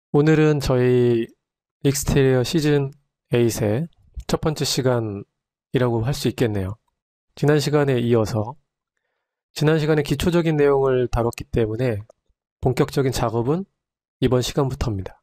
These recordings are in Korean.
오늘은 저희 익스테리어 시즌 8의 첫 번째 시간이라고 할 수 있겠네요. 지난 시간에 이어서 지난 시간에 기초적인 내용을 다뤘기 때문에 본격적인 작업은 이번 시간부터입니다.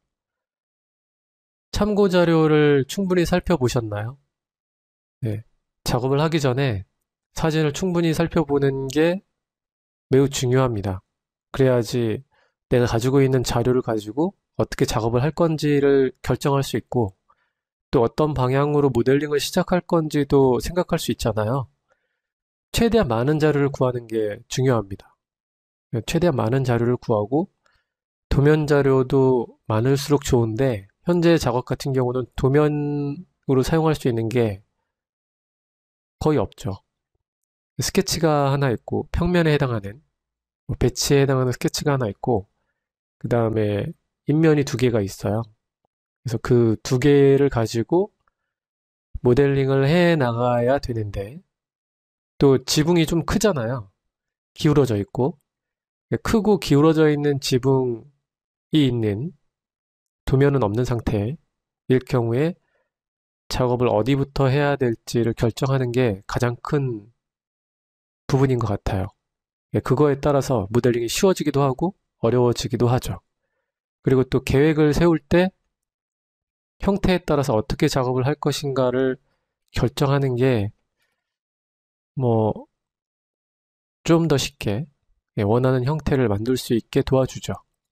참고 자료를 충분히 살펴보셨나요? 네. 작업을 하기 전에 사진을 충분히 살펴보는 게 매우 중요합니다. 그래야지 내가 가지고 있는 자료를 가지고 어떻게 작업을 할 건지를 결정할 수 있고 또 어떤 방향으로 모델링을 시작할 건지도 생각할 수 있잖아요. 최대한 많은 자료를 구하는 게 중요합니다. 최대한 많은 자료를 구하고 도면 자료도 많을수록 좋은데 현재 작업 같은 경우는 도면으로 사용할 수 있는 게 거의 없죠. 스케치가 하나 있고 평면에 해당하는 배치에 해당하는 스케치가 하나 있고 그 다음에 인면이 두 개가 있어요. 그래서 그 두 개를 가지고 모델링을 해 나가야 되는데 또 지붕이 좀 크잖아요. 기울어져 있고 크고 기울어져 있는 지붕이 있는 도면은 없는 상태일 경우에 작업을 어디부터 해야 될지를 결정하는 게 가장 큰 부분인 것 같아요. 그거에 따라서 모델링이 쉬워지기도 하고 어려워지기도 하죠. 그리고 또 계획을 세울 때 형태에 따라서 어떻게 작업을 할 것인가를 결정하는 게 뭐 좀 더 쉽게 원하는 형태를 만들 수 있게 도와주죠.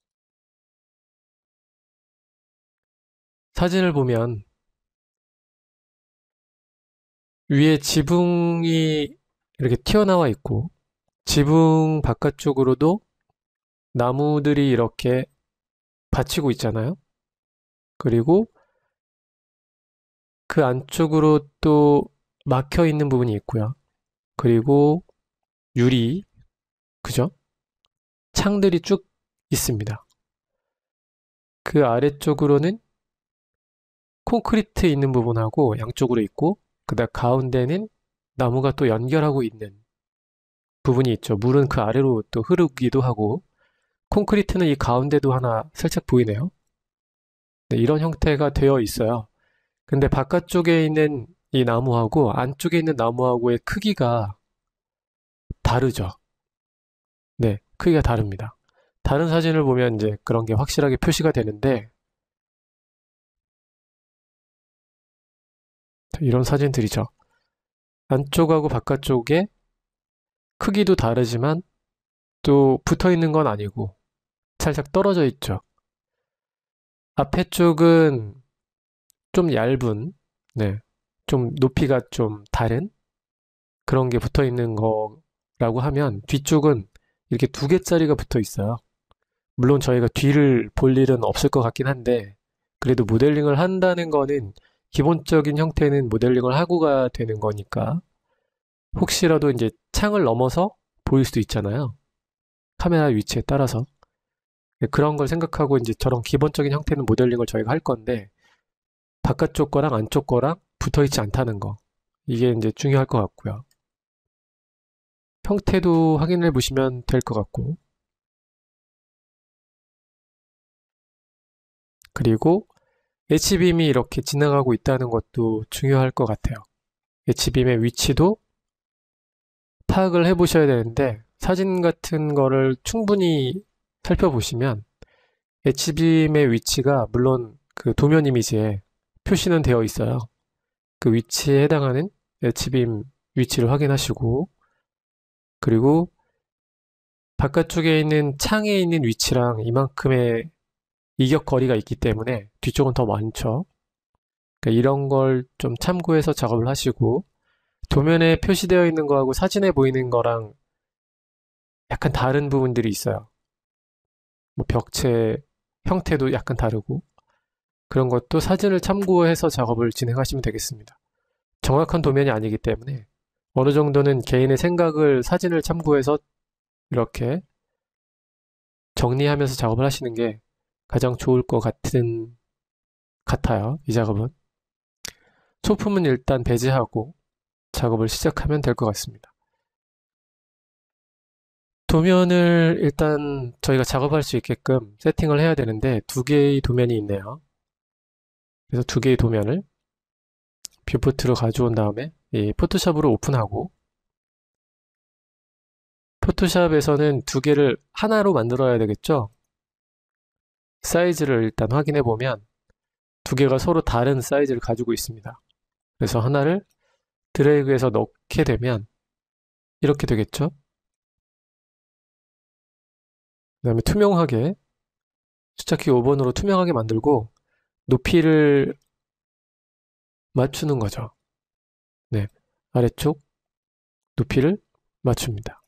사진을 보면 위에 지붕이 이렇게 튀어나와 있고 지붕 바깥쪽으로도 나무들이 이렇게 받치고 있잖아요. 그리고 그 안쪽으로 또 막혀 있는 부분이 있고요. 그리고 유리, 그죠? 창들이 쭉 있습니다. 그 아래쪽으로는 콘크리트 있는 부분하고 양쪽으로 있고 그다음 가운데는 나무가 또 연결하고 있는 부분이 있죠. 물은 그 아래로 또 흐르기도 하고 콘크리트는 이 가운데도 하나 살짝 보이네요. 네, 이런 형태가 되어 있어요. 근데 바깥쪽에 있는 이 나무하고 안쪽에 있는 나무하고의 크기가 다르죠. 네, 크기가 다릅니다. 다른 사진을 보면 이제 그런 게 확실하게 표시가 되는데 이런 사진들이죠. 안쪽하고 바깥쪽에 크기도 다르지만 또 붙어 있는 건 아니고 살짝 떨어져 있죠. 앞에 쪽은 좀 얇은, 네, 좀 높이가 좀 다른 그런 게 붙어 있는 거라고 하면 뒤쪽은 이렇게 두 개짜리가 붙어 있어요. 물론 저희가 뒤를 볼 일은 없을 것 같긴 한데 그래도 모델링을 한다는 거는 기본적인 형태는 모델링을 하고가 되는 거니까 혹시라도 이제 창을 넘어서 보일 수도 있잖아요. 카메라 위치에 따라서. 그런 걸 생각하고 이제 저런 기본적인 형태는 모델링을 저희가 할 건데 바깥쪽 거랑 안쪽 거랑 붙어 있지 않다는 거. 이게 이제 중요할 것 같고요. 형태도 확인해 보시면 될 것 같고. 그리고 H빔이 이렇게 지나가고 있다는 것도 중요할 것 같아요. H빔의 위치도 파악을 해 보셔야 되는데 사진 같은 거를 충분히 살펴보시면 H빔의 위치가 물론 그 도면 이미지에 표시는 되어 있어요. 그 위치에 해당하는 H빔 위치를 확인하시고 그리고 바깥쪽에 있는 창에 있는 위치랑 이만큼의 이격거리가 있기 때문에 뒤쪽은 더 많죠. 그러니까 이런 걸 좀 참고해서 작업을 하시고 도면에 표시되어 있는 거하고 사진에 보이는 거랑 약간 다른 부분들이 있어요. 뭐 벽체 형태도 약간 다르고 그런 것도 사진을 참고해서 작업을 진행하시면 되겠습니다. 정확한 도면이 아니기 때문에 어느 정도는 개인의 생각을 사진을 참고해서 이렇게 정리하면서 작업을 하시는 게 가장 좋을 것 같아요. 이 작업은. 소품은 일단 배제하고 작업을 시작하면 될 것 같습니다. 도면을 일단 저희가 작업할 수 있게끔 세팅을 해야 되는데 두 개의 도면이 있네요. 그래서 두 개의 도면을 뷰포트로 가져온 다음에 이 포토샵으로 오픈하고 포토샵에서는 두 개를 하나로 만들어야 되겠죠? 사이즈를 일단 확인해 보면 두 개가 서로 다른 사이즈를 가지고 있습니다. 그래서 하나를 드래그해서 넣게 되면 이렇게 되겠죠? 그 다음에 투명하게 숫자키 5번으로 투명하게 만들고 높이를 맞추는 거죠. 네, 아래쪽 높이를 맞춥니다.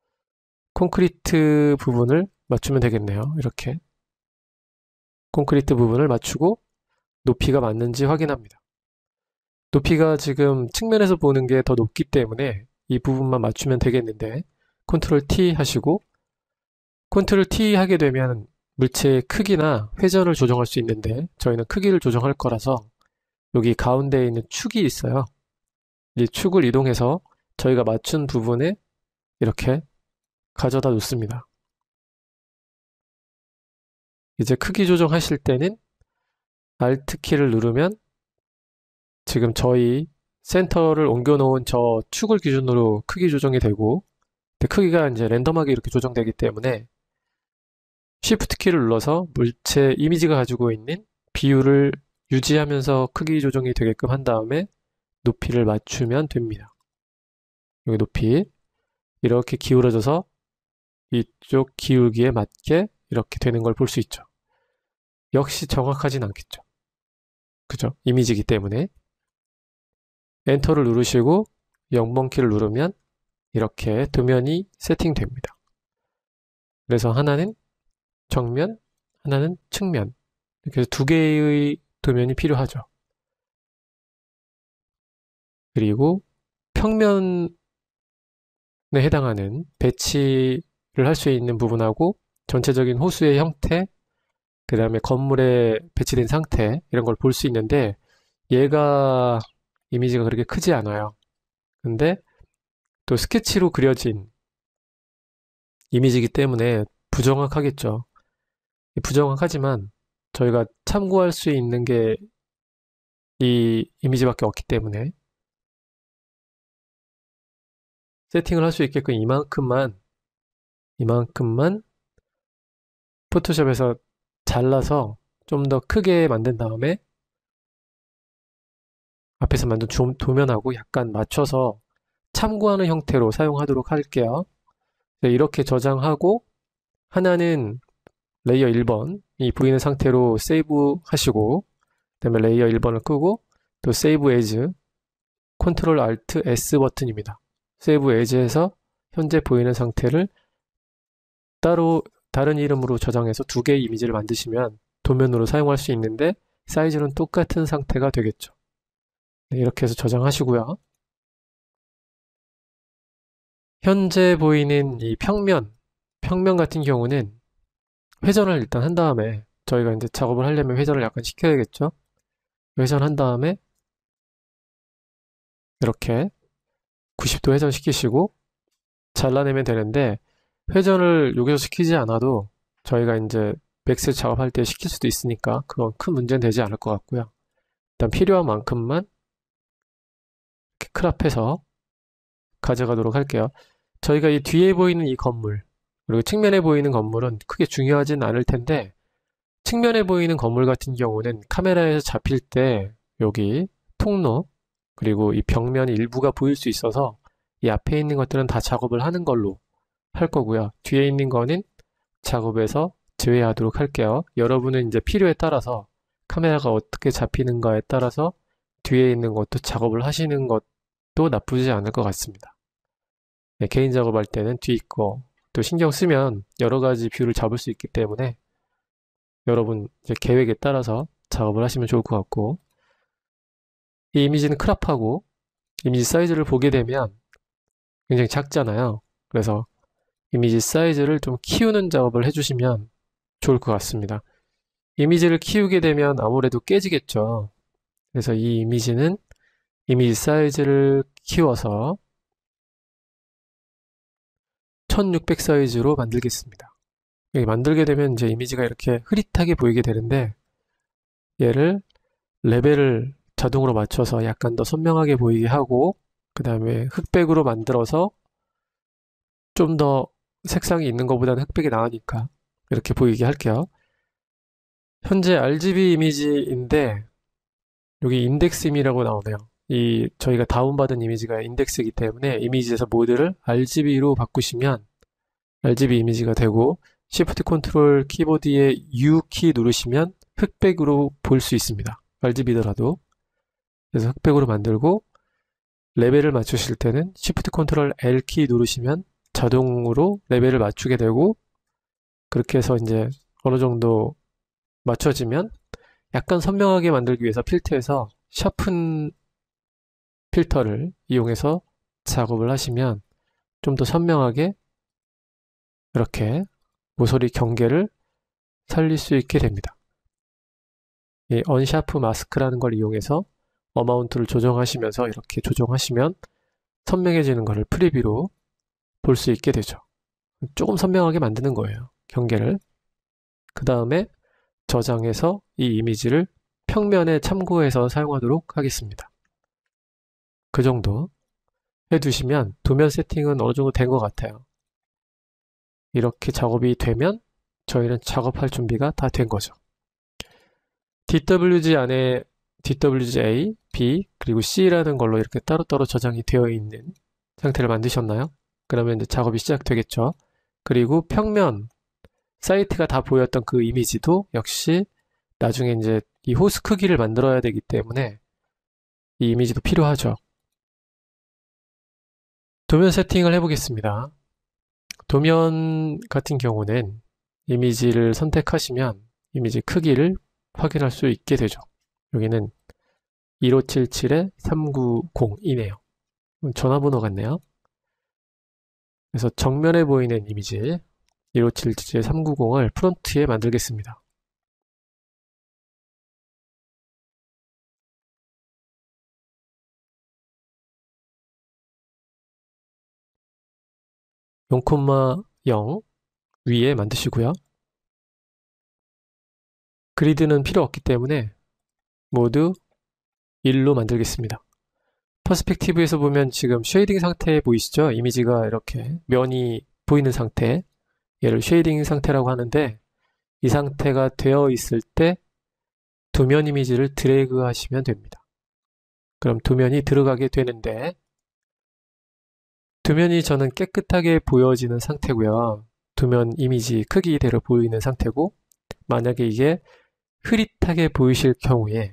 콘크리트 부분을 맞추면 되겠네요. 이렇게 콘크리트 부분을 맞추고 높이가 맞는지 확인합니다. 높이가 지금 측면에서 보는 게 더 높기 때문에 이 부분만 맞추면 되겠는데 컨트롤 T 하시고 컨트롤 T 하게 되면 물체의 크기나 회전을 조정할 수 있는데 저희는 크기를 조정할 거라서 여기 가운데에 있는 축이 있어요. 이 축을 이동해서 저희가 맞춘 부분에 이렇게 가져다 놓습니다. 이제 크기 조정하실 때는 Alt 키를 누르면 지금 저희 센터를 옮겨 놓은 저 축을 기준으로 크기 조정이 되고 크기가 이제 랜덤하게 이렇게 조정되기 때문에 Shift 키를 눌러서 물체 이미지가 가지고 있는 비율을 유지하면서 크기 조정이 되게끔 한 다음에 높이를 맞추면 됩니다. 여기 높이 이렇게 기울어져서 이쪽 기울기에 맞게 이렇게 되는 걸 볼 수 있죠. 역시 정확하진 않겠죠. 그죠? 이미지이기 때문에 엔터를 누르시고 0번 키를 누르면 이렇게 도면이 세팅됩니다. 그래서 하나는 정면, 하나는 측면 이렇게 해서 두 개의 도면이 필요하죠. 그리고 평면에 해당하는 배치를 할 수 있는 부분하고 전체적인 호수의 형태, 그 다음에 건물에 배치된 상태 이런 걸 볼 수 있는데 얘가 이미지가 그렇게 크지 않아요. 근데 또 스케치로 그려진 이미지이기 때문에 부정확하겠죠. 부정확하지만 저희가 참고할 수 있는 게 이 이미지밖에 없기 때문에 세팅을 할 수 있게끔 이만큼만 포토샵에서 잘라서 좀 더 크게 만든 다음에 앞에서 만든 도면하고 약간 맞춰서 참고하는 형태로 사용하도록 할게요. 이렇게 저장하고 하나는 레이어 1번이 보이는 상태로 세이브 하시고 그 다음에 레이어 1번을 끄고 또 세이브 에즈 컨트롤 알트 S 버튼입니다. 세이브 에즈에서 현재 보이는 상태를 따로 다른 이름으로 저장해서 두 개의 이미지를 만드시면 도면으로 사용할 수 있는데 사이즈는 똑같은 상태가 되겠죠. 네, 이렇게 해서 저장하시고요. 현재 보이는 이 평면 같은 경우는 회전을 일단 한 다음에 저희가 이제 작업을 하려면 회전을 약간 시켜야겠죠. 회전한 다음에 이렇게 90도 회전시키시고 잘라내면 되는데 회전을 여기서 시키지 않아도 저희가 이제 맥스 작업할 때 시킬 수도 있으니까 그건 큰 문제는 되지 않을 것 같고요. 일단 필요한 만큼만 이렇게 크랍해서 가져가도록 할게요. 저희가 이 뒤에 보이는 이 건물 그리고 측면에 보이는 건물은 크게 중요하진 않을 텐데 측면에 보이는 건물 같은 경우는 카메라에서 잡힐 때 여기 통로 그리고 이 벽면 일부가 보일 수 있어서 이 앞에 있는 것들은 다 작업을 하는 걸로 할 거고요. 뒤에 있는 거는 작업에서 제외하도록 할게요. 여러분은 이제 필요에 따라서 카메라가 어떻게 잡히는가에 따라서 뒤에 있는 것도 작업을 하시는 것도 나쁘지 않을 것 같습니다. 네, 개인 작업할 때는 뒤에 거 또 신경 쓰면 여러 가지 뷰를 잡을 수 있기 때문에 여러분 이제 계획에 따라서 작업을 하시면 좋을 것 같고 이 이미지는 크롭하고 이미지 사이즈를 보게 되면 굉장히 작잖아요. 그래서 이미지 사이즈를 좀 키우는 작업을 해주시면 좋을 것 같습니다. 이미지를 키우게 되면 아무래도 깨지겠죠. 그래서 이 이미지는 이미지 사이즈를 키워서 1600 사이즈로 만들겠습니다. 여기 만들게 되면 이제 이미지가 이렇게 흐릿하게 보이게 되는데 얘를 레벨을 자동으로 맞춰서 약간 더 선명하게 보이게 하고 그 다음에 흑백으로 만들어서 좀 더 색상이 있는 것보다는 흑백이 나으니까 이렇게 보이게 할게요. 현재 RGB 이미지인데 여기 인덱스 이미라고 나오네요. 이 저희가 다운받은 이미지가 인덱스이기 때문에 이미지에서 모드를 RGB로 바꾸시면 RGB 이미지가 되고 Shift Ctrl 키보드의 U 키 누르시면 흑백으로 볼 수 있습니다. RGB더라도. 그래서 흑백으로 만들고 레벨을 맞추실 때는 Shift Ctrl L 키 누르시면 자동으로 레벨을 맞추게 되고 그렇게 해서 이제 어느 정도 맞춰지면 약간 선명하게 만들기 위해서 필터에서 샤픈 필터를 이용해서 작업을 하시면 좀 더 선명하게 이렇게 모서리 경계를 살릴 수 있게 됩니다. 이 언샤프 마스크라는 걸 이용해서 어마운트를 조정하시면서 이렇게 조정하시면 선명해지는 것을 프리뷰로 볼 수 있게 되죠. 조금 선명하게 만드는 거예요. 경계를. 그 다음에 저장해서 이 이미지를 평면에 참고해서 사용하도록 하겠습니다. 그 정도 해두시면 도면 세팅은 어느 정도 된 것 같아요. 이렇게 작업이 되면 저희는 작업할 준비가 다 된 거죠. DWG 안에 DWG A, B, 그리고 C라는 걸로 이렇게 따로따로 저장이 되어 있는 상태를 만드셨나요? 그러면 이제 작업이 시작되겠죠. 그리고 평면 사이트가 다 보였던 그 이미지도 역시 나중에 이제 이 호스 크기를 만들어야 되기 때문에 이 이미지도 필요하죠. 도면 세팅을 해보겠습니다. 도면 같은 경우는 이미지를 선택하시면 이미지 크기를 확인할 수 있게 되죠. 여기는 1577-390이네요. 전화번호 같네요. 그래서 정면에 보이는 이미지 1577-390을 프론트에 만들겠습니다. (0,0) 위에 만드시고요. 그리드는 필요 없기 때문에 모두 1로 만들겠습니다. 퍼스펙티브에서 보면 지금 쉐이딩 상태 보이시죠? 이미지가 이렇게 면이 보이는 상태, 얘를 쉐이딩 상태라고 하는데 이 상태가 되어 있을 때 도면 이미지를 드래그 하시면 됩니다. 그럼 도면이 들어가게 되는데 도면이 저는 깨끗하게 보여지는 상태고요. 도면 이미지 크기대로 보이는 상태고 만약에 이게 흐릿하게 보이실 경우에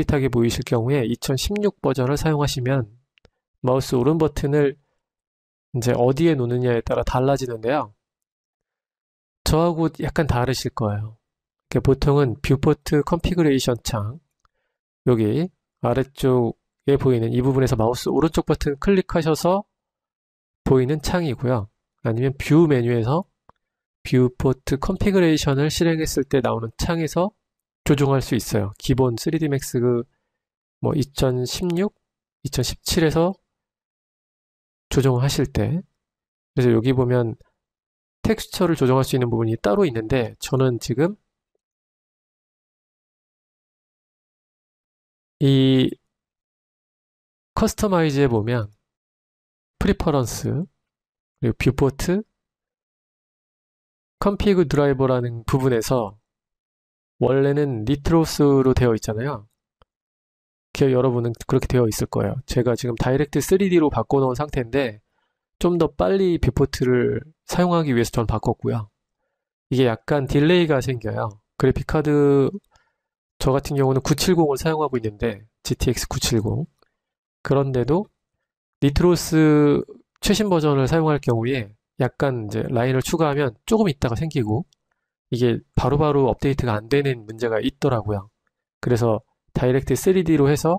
2016 버전을 사용하시면 마우스 오른 버튼을 이제 어디에 놓느냐에 따라 달라지는데요. 저하고 약간 다르실 거예요. 보통은 뷰포트 컨피그레이션 창 여기 아래쪽에 보이는 이 부분에서 마우스 오른쪽 버튼 클릭하셔서 보이는 창이고요. 아니면 뷰 메뉴에서 뷰포트 컨피그레이션을 실행했을 때 나오는 창에서 조정할 수 있어요. 기본 3D Max 뭐 2016, 2017에서 조정하실 때 그래서 여기 보면 텍스처를 조정할 수 있는 부분이 따로 있는데 저는 지금 이 커스터마이즈에 보면 프리퍼런스 그리고 뷰포트 컨피그 드라이버라는 부분에서 원래는 니트로스로 되어 있잖아요. 여러분은 그렇게 되어 있을 거예요. 제가 지금 다이렉트 3D로 바꿔놓은 상태인데 좀 더 빨리 뷰포트를 사용하기 위해서 저는 바꿨고요. 이게 약간 딜레이가 생겨요. 그래픽카드 저 같은 경우는 970을 사용하고 있는데 GTX 970 그런데도 니트로스 최신 버전을 사용할 경우에 약간 이제 라인을 추가하면 조금 있다가 생기고 이게 바로바로 업데이트가 안 되는 문제가 있더라고요. 그래서 다이렉트 3D로 해서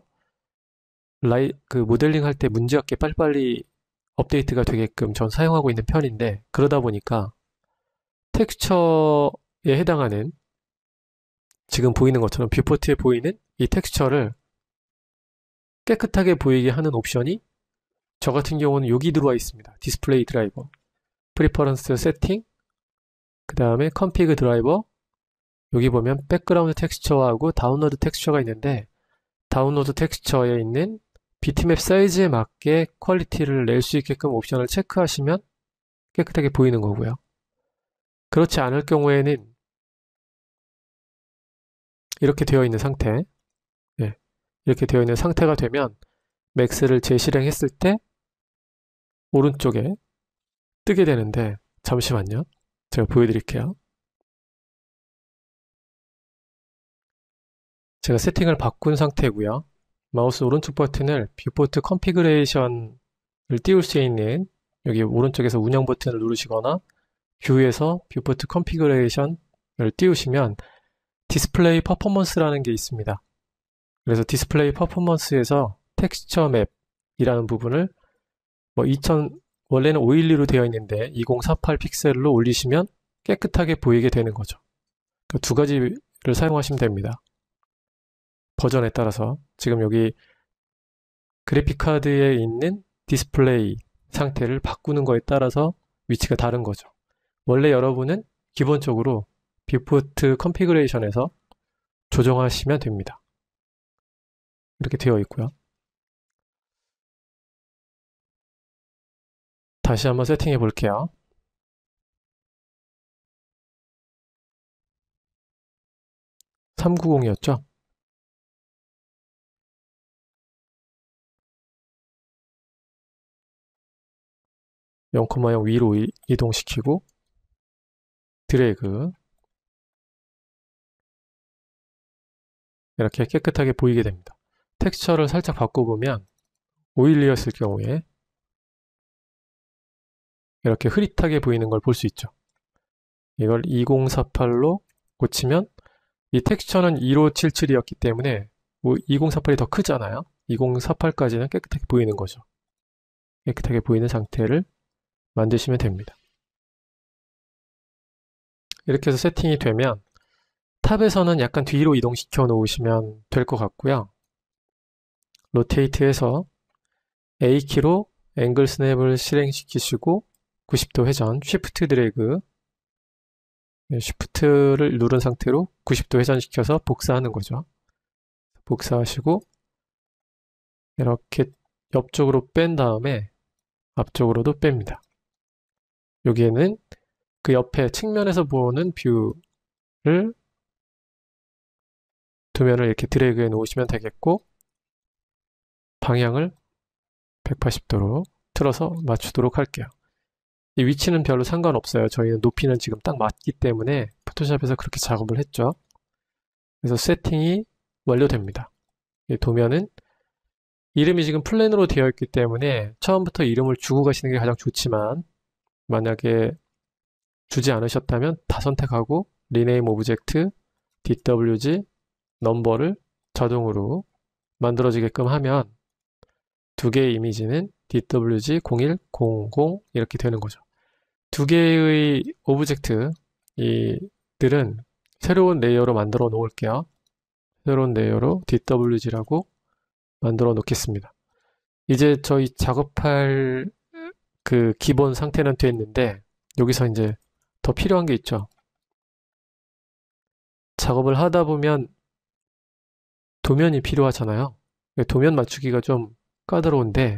모델링 할 때 문제없게 빨리빨리 업데이트가 되게끔 전 사용하고 있는 편인데 그러다 보니까 텍스처에 해당하는 지금 보이는 것처럼 뷰포트에 보이는 이 텍스처를 깨끗하게 보이게 하는 옵션이 저 같은 경우는 여기 들어와 있습니다. 디스플레이 드라이버. 프리퍼런스 세팅, 그 다음에 config 드라이버, 여기 보면 백그라운드 텍스처하고 다운로드 텍스처가 있는데 다운로드 텍스처에 있는 비트맵 사이즈에 맞게 퀄리티를 낼 수 있게끔 옵션을 체크하시면 깨끗하게 보이는 거고요. 그렇지 않을 경우에는 이렇게 되어 있는 상태, 네, 이렇게 되어 있는 상태가 되면 맥스를 재실행했을 때 오른쪽에 뜨게 되는데 잠시만요. 제가 보여드릴게요. 제가 세팅을 바꾼 상태고요. 마우스 오른쪽 버튼을 뷰포트 컨피그레이션을 띄울 수 있는 여기 오른쪽에서 운영 버튼을 누르시거나 뷰에서 뷰포트 컨피그레이션을 띄우시면 디스플레이 퍼포먼스라는 게 있습니다. 그래서 디스플레이 퍼포먼스에서 텍스처 맵이라는 부분을 원래는 512로 되어 있는데 2048 픽셀로 올리시면 깨끗하게 보이게 되는 거죠. 그 두 가지를 사용하시면 됩니다. 버전에 따라서 지금 여기 그래픽카드에 있는 디스플레이 상태를 바꾸는 거에 따라서 위치가 다른 거죠. 원래 여러분은 기본적으로 뷰포트 컨피그레이션에서 조정하시면 됩니다. 이렇게 되어 있고요. 다시 한번 세팅해 볼게요. (390이었죠) 0,0 위로 이동시키고 드래그, 이렇게 깨끗하게 보이게 됩니다. 텍스처를 살짝 바꿔보면 512였을 경우에 이렇게 흐릿하게 보이는 걸 볼 수 있죠. 이걸 2048로 고치면 이 텍스처는 1577이었기 때문에 2048이 더 크잖아요. 2048까지는 깨끗하게 보이는 거죠. 깨끗하게 보이는 상태를 만드시면 됩니다. 이렇게 해서 세팅이 되면 탑에서는 약간 뒤로 이동시켜 놓으시면 될 것 같고요. 로테이트해서 A키로 앵글 스냅을 실행시키시고 90도 회전, 쉬프트 드래그, 쉬프트를 누른 상태로 90도 회전시켜서 복사하는 거죠. 복사하시고 이렇게 옆쪽으로 뺀 다음에 앞쪽으로도 뺍니다. 여기에는 그 옆에 측면에서 보는 뷰를 도면을 이렇게 드래그해 놓으시면 되겠고 방향을 180도로 틀어서 맞추도록 할게요. 이 위치는 별로 상관없어요. 저희는 높이는 지금 딱 맞기 때문에 포토샵에서 그렇게 작업을 했죠. 그래서 세팅이 완료됩니다. 이 도면은 이름이 지금 플랜으로 되어 있기 때문에 처음부터 이름을 주고 가시는 게 가장 좋지만 만약에 주지 않으셨다면 다 선택하고 Rename Object, DWG, 넘버를 자동으로 만들어지게끔 하면 두 개의 이미지는 DWG 0100 이렇게 되는 거죠. 두 개의 오브젝트 이들은 새로운 레이어로 만들어 놓을게요. 새로운 레이어로 DWG라고 만들어 놓겠습니다. 이제 저희 작업할 그 기본 상태는 됐는데 여기서 이제 더 필요한 게 있죠. 작업을 하다 보면 도면이 필요하잖아요. 도면 맞추기가 좀 까다로운데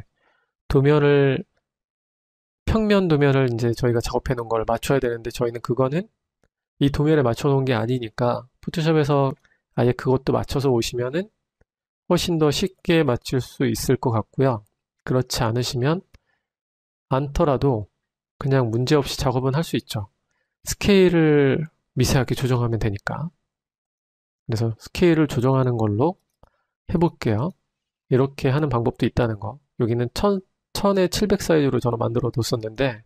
평면 도면을 이제 저희가 작업해 놓은 걸 맞춰야 되는데 저희는 그거는 이 도면에 맞춰 놓은 게 아니니까 포토샵에서 아예 그것도 맞춰서 오시면은 훨씬 더 쉽게 맞출 수 있을 것 같고요. 그렇지 않더라도 그냥 문제없이 작업은 할 수 있죠. 스케일을 미세하게 조정하면 되니까. 그래서 스케일을 조정하는 걸로 해볼게요. 이렇게 하는 방법도 있다는 거. 여기는 1000에 700 사이즈로 저는 만들어 뒀었는데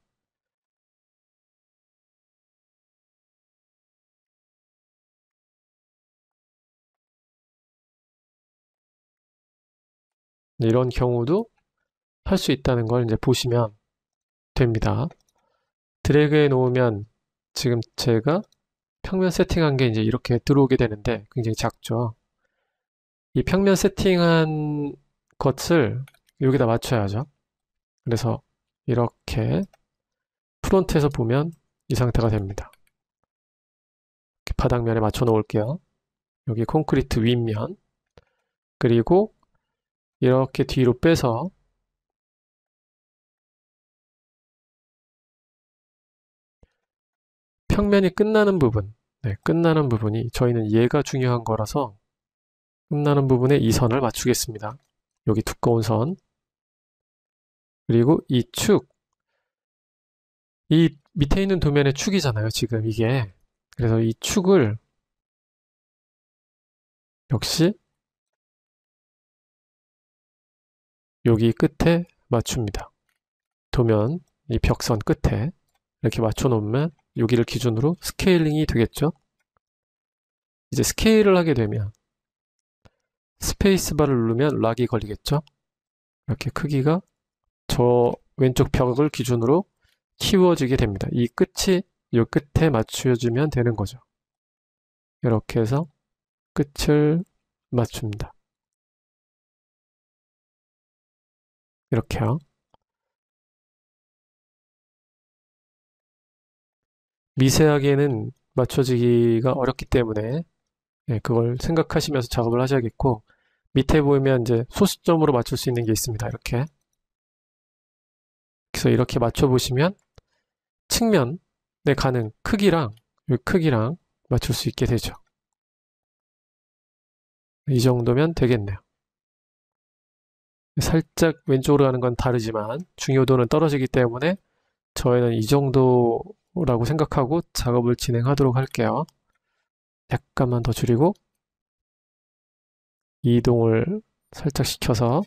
이런 경우도 할 수 있다는 걸 이제 보시면 됩니다. 드래그해 놓으면 지금 제가 평면 세팅한 게 이제 이렇게 들어오게 되는데 굉장히 작죠. 이 평면 세팅한 것을 여기다 맞춰야죠. 그래서 이렇게 프론트에서 보면 이 상태가 됩니다. 이렇게 바닥면에 맞춰 놓을게요. 여기 콘크리트 윗면, 그리고 이렇게 뒤로 빼서 평면이 끝나는 부분, 끝나는 부분이 저희는 얘가 중요한 거라서 끝나는 부분에 이 선을 맞추겠습니다. 여기 두꺼운 선, 그리고 이 축, 이 밑에 있는 도면의 축이잖아요, 지금 이게. 그래서 이 축을 역시 여기 끝에 맞춥니다. 도면, 이 벽선 끝에 이렇게 맞춰 놓으면 여기를 기준으로 스케일링이 되겠죠. 이제 스케일을 하게 되면 스페이스바를 누르면 락이 걸리겠죠. 이렇게 크기가 저 왼쪽 벽을 기준으로 키워지게 됩니다. 이 끝이 이 끝에 맞춰주면 되는 거죠. 이렇게 해서 끝을 맞춥니다. 이렇게요. 미세하게는 맞춰지기가 어렵기 때문에 그걸 생각하시면서 작업을 하셔야겠고, 밑에 보이면 이제 소수점으로 맞출 수 있는 게 있습니다. 이렇게. 그래서 이렇게 맞춰보시면 측면에 가는 크기랑 이 크기랑 맞출 수 있게 되죠. 이 정도면 되겠네요. 살짝 왼쪽으로 가는 건 다르지만 중요도는 떨어지기 때문에 저희는 이 정도라고 생각하고 작업을 진행하도록 할게요. 약간만 더 줄이고 이동을 살짝 시켜서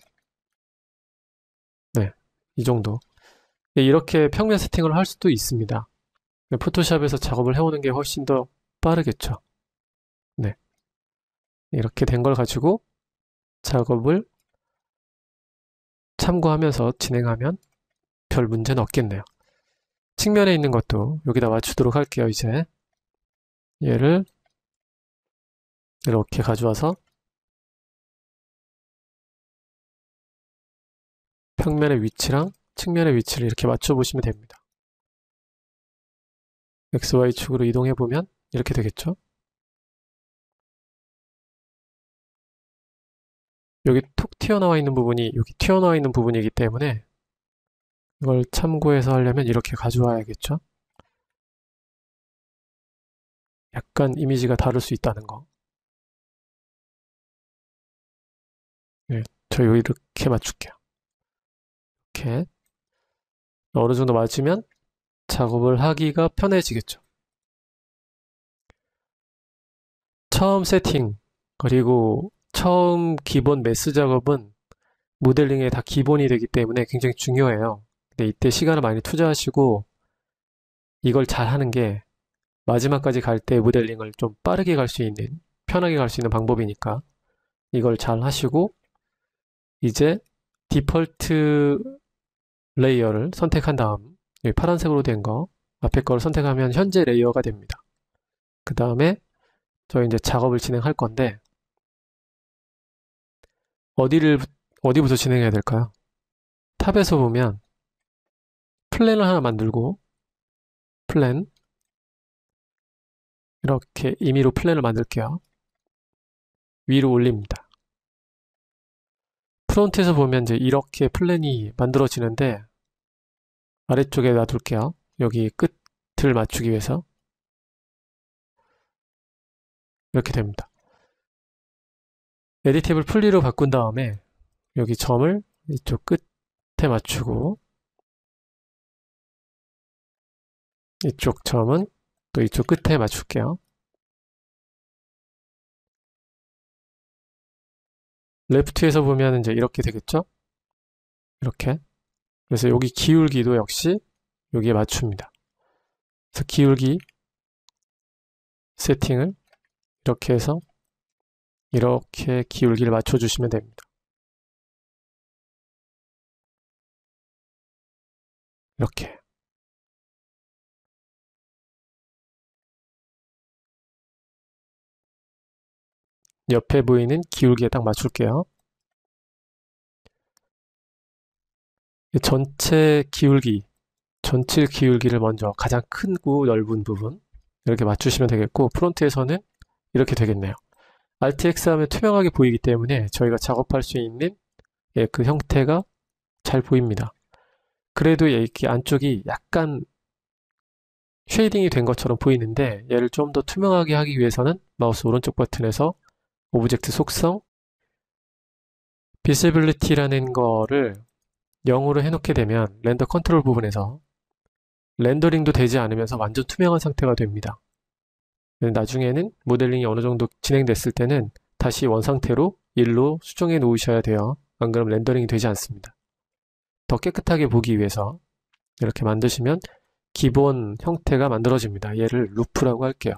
이 정도. 이렇게 평면 세팅을 할 수도 있습니다. 포토샵에서 작업을 해오는 게 훨씬 더 빠르겠죠. 네. 이렇게 된 걸 가지고 작업을 참고하면서 진행하면 별 문제는 없겠네요. 측면에 있는 것도 여기다 맞추도록 할게요. 이제 얘를 이렇게 가져와서 평면의 위치랑 측면의 위치를 이렇게 맞춰보시면 됩니다. XY축으로 이동해보면 이렇게 되겠죠? 여기 톡 튀어나와 있는 부분이 여기 튀어나와 있는 부분이기 때문에 이걸 참고해서 하려면 이렇게 가져와야겠죠? 약간 이미지가 다를 수 있다는 거. 네, 저 이렇게 맞출게요. 이렇게 어느 정도 맞으면 작업을 하기가 편해지겠죠. 처음 세팅 그리고 처음 기본 메스 작업은 모델링에 다 기본이 되기 때문에 굉장히 중요해요. 근데 이때 시간을 많이 투자하시고 이걸 잘 하는 게 마지막까지 갈 때 모델링을 좀 빠르게 갈 수 있는, 편하게 갈 수 있는 방법이니까 이걸 잘 하시고 이제 디폴트 레이어를 선택한 다음 여기 파란색으로 된 거 앞에 거를 선택하면 현재 레이어가 됩니다. 그 다음에 저희 이제 작업을 진행할 건데 어디부터 진행해야 될까요? 탑에서 보면 플랜을 하나 만들고 플랜 이렇게 임의로 플랜을 만들게요. 위로 올립니다. 프론트에서 보면 이제 이렇게 플랜이 만들어지는데 아래쪽에 놔둘게요. 여기 끝을 맞추기 위해서 이렇게 됩니다. 에디테이블 풀리로 바꾼 다음에 여기 점을 이쪽 끝에 맞추고 이쪽 점은 또 이쪽 끝에 맞출게요. 레프트에서 보면 이제 이렇게 되겠죠? 이렇게. 그래서 여기 기울기도 역시 여기에 맞춥니다. 그래서 기울기 세팅을 이렇게 해서 이렇게 기울기를 맞춰주시면 됩니다. 이렇게. 옆에 보이는 기울기에 딱 맞출게요. 전체 기울기 전칠 기울기를 먼저 가장 크고 넓은 부분 이렇게 맞추시면 되겠고, 프론트에서는 이렇게 되겠네요. Alt X 하면 투명하게 보이기 때문에 저희가 작업할 수 있는 그 형태가 잘 보입니다. 그래도 이렇게 안쪽이 약간 쉐이딩이 된 것처럼 보이는데, 얘를 좀 더 투명하게 하기 위해서는 마우스 오른쪽 버튼에서 오브젝트 속성 비시빌리티라는 거를 0으로 해놓게 되면 렌더 컨트롤 부분에서 렌더링도 되지 않으면서 완전 투명한 상태가 됩니다. 나중에는 모델링이 어느 정도 진행됐을 때는 다시 원상태로 1로 수정해 놓으셔야 돼요. 안 그러면 렌더링이 되지 않습니다. 더 깨끗하게 보기 위해서 이렇게 만드시면 기본 형태가 만들어집니다. 얘를 루프라고 할게요.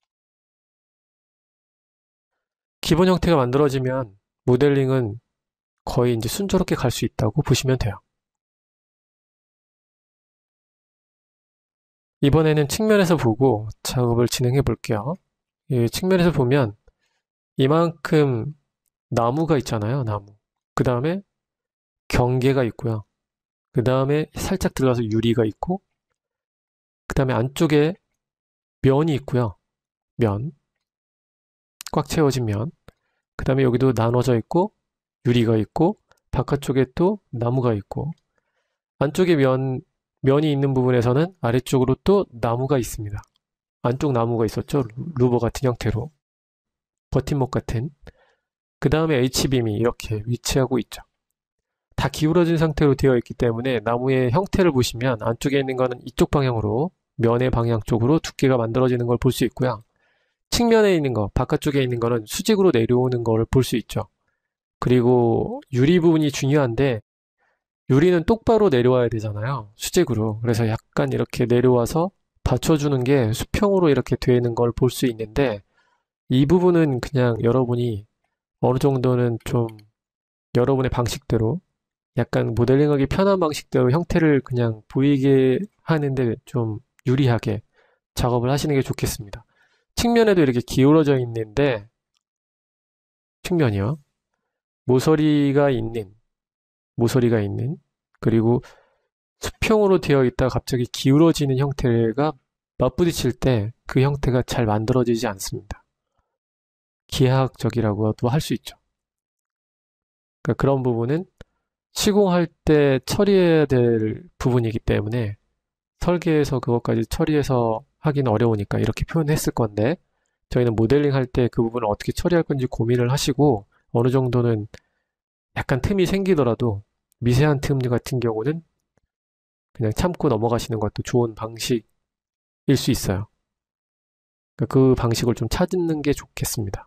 기본 형태가 만들어지면 모델링은 거의 이제 순조롭게 갈 수 있다고 보시면 돼요. 이번에는 측면에서 보고 작업을 진행해 볼게요. 이 측면에서 보면 이만큼 나무가 있잖아요. 나무. 그 다음에 경계가 있고요. 그 다음에 살짝 들어가서 유리가 있고, 그 다음에 안쪽에 면이 있고요. 면. 꽉 채워진 면. 그 다음에 여기도 나눠져 있고, 유리가 있고, 바깥쪽에 또 나무가 있고, 안쪽에 면이 있는 부분에서는 아래쪽으로 또 나무가 있습니다. 안쪽 나무가 있었죠. 루버 같은 형태로. 버팀목 같은. 그 다음에 H빔이 이렇게 위치하고 있죠. 다 기울어진 상태로 되어 있기 때문에 나무의 형태를 보시면 안쪽에 있는 거는 이쪽 방향으로, 면의 방향 쪽으로 두께가 만들어지는 걸 볼 수 있고요. 측면에 있는 거, 바깥쪽에 있는 거는 수직으로 내려오는 걸 볼 수 있죠. 그리고 유리 부분이 중요한데, 유리는 똑바로 내려와야 되잖아요. 수직으로. 그래서 약간 이렇게 내려와서 받쳐주는 게 수평으로 이렇게 되는 걸 볼 수 있는데, 이 부분은 그냥 여러분이 어느 정도는 좀 여러분의 방식대로, 약간 모델링하기 편한 방식대로 형태를 그냥 보이게 하는데 좀 유리하게 작업을 하시는 게 좋겠습니다. 측면에도 이렇게 기울어져 있는데, 측면이요. 모서리가 있는, 그리고 수평으로 되어 있다가 갑자기 기울어지는 형태가 맞부딪힐 때 그 형태가 잘 만들어지지 않습니다. 기하학적이라고도 할 수 있죠. 그러니까 그런 부분은 시공할 때 처리해야 될 부분이기 때문에 설계에서 그것까지 처리해서 하기는 어려우니까 이렇게 표현했을 건데, 저희는 모델링 할 때 그 부분을 어떻게 처리할 건지 고민을 하시고, 어느 정도는 약간 틈이 생기더라도 미세한 틈 같은 경우는 그냥 참고 넘어가시는 것도 좋은 방식일 수 있어요. 그러니까 그 방식을 좀 찾는 게 좋겠습니다.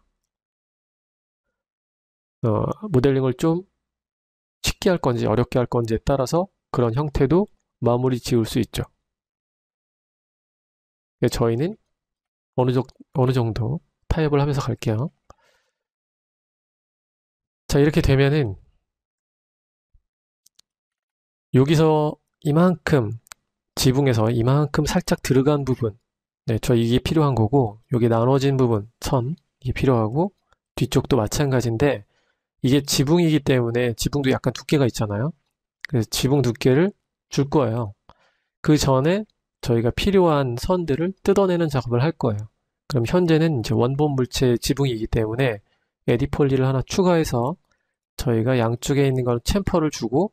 모델링을 좀 쉽게 할 건지 어렵게 할 건지에 따라서 그런 형태도 마무리 지을 수 있죠. 저희는 어느 정도 타협을 하면서 갈게요. 자, 이렇게 되면은 여기서 이만큼, 지붕에서 이만큼 살짝 들어간 부분, 네, 저 이게 필요한 거고, 여기 나눠진 부분, 선, 이게 필요하고, 뒤쪽도 마찬가지인데, 이게 지붕이기 때문에 지붕도 약간 두께가 있잖아요. 그래서 지붕 두께를 줄 거예요. 그 전에 저희가 필요한 선들을 뜯어내는 작업을 할 거예요. 그럼 현재는 이제 원본 물체 지붕이기 때문에 에디 폴리를 하나 추가해서 저희가 양쪽에 있는 걸 챔퍼를 주고,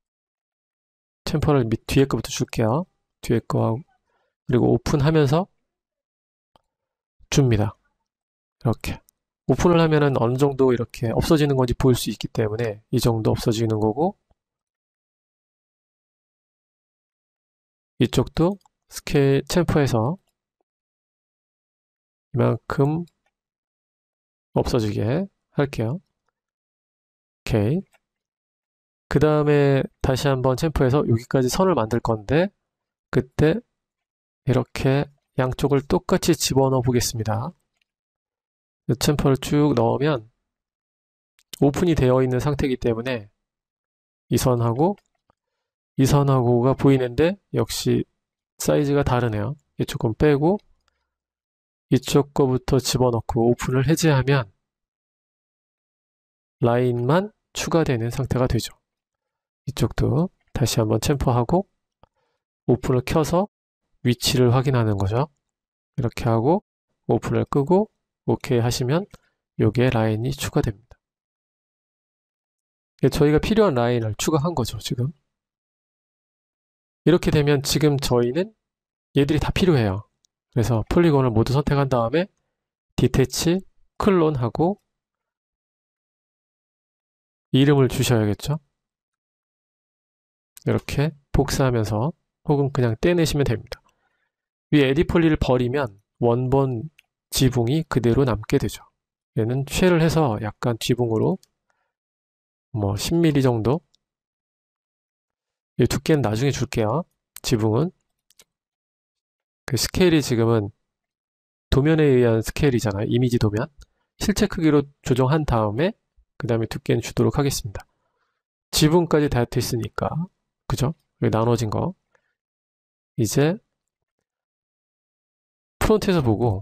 챔퍼를 뒤에 거부터 줄게요. 뒤에 거, 그리고 오픈하면서 줍니다. 이렇게. 오픈을 하면은 어느 정도 이렇게 없어지는 건지 보일 수 있기 때문에 이 정도 없어지는 거고, 이쪽도 스케일 챔퍼에서 이만큼 없어지게 할게요. 오케이. 그 다음에 다시 한번 챔퍼에서 여기까지 선을 만들 건데, 그때 이렇게 양쪽을 똑같이 집어넣어 보겠습니다. 챔퍼를 쭉 넣으면 오픈이 되어 있는 상태이기 때문에 이 선하고 이 선하고가 보이는데 역시 사이즈가 다르네요. 이쪽 건 빼고 이쪽 거부터 집어넣고 오픈을 해제하면 라인만 추가되는 상태가 되죠. 이쪽도 다시 한번 챔퍼하고 오픈을 켜서 위치를 확인하는 거죠. 이렇게 하고 오픈을 끄고 OK 하시면 요게 라인이 추가됩니다. 저희가 필요한 라인을 추가한 거죠, 지금. 이렇게 되면 지금 저희는 얘들이 다 필요해요. 그래서 폴리곤을 모두 선택한 다음에 디태치, 클론하고 이름을 주셔야겠죠. 이렇게 복사하면서 혹은 그냥 떼내시면 됩니다. 위에 에디 폴리를 버리면 원본 지붕이 그대로 남게 되죠. 얘는 쉐를 해서 약간 지붕으로 뭐 10mm 정도. 이 두께는 나중에 줄게요. 지붕은 그 스케일이 지금은 도면에 의한 스케일이잖아요. 이미지 도면. 실제 크기로 조정한 다음에 그 다음에 두께는 주도록 하겠습니다. 지붕까지 다 됐으니까 그죠? 여기 나눠진 거 이제 프론트에서 보고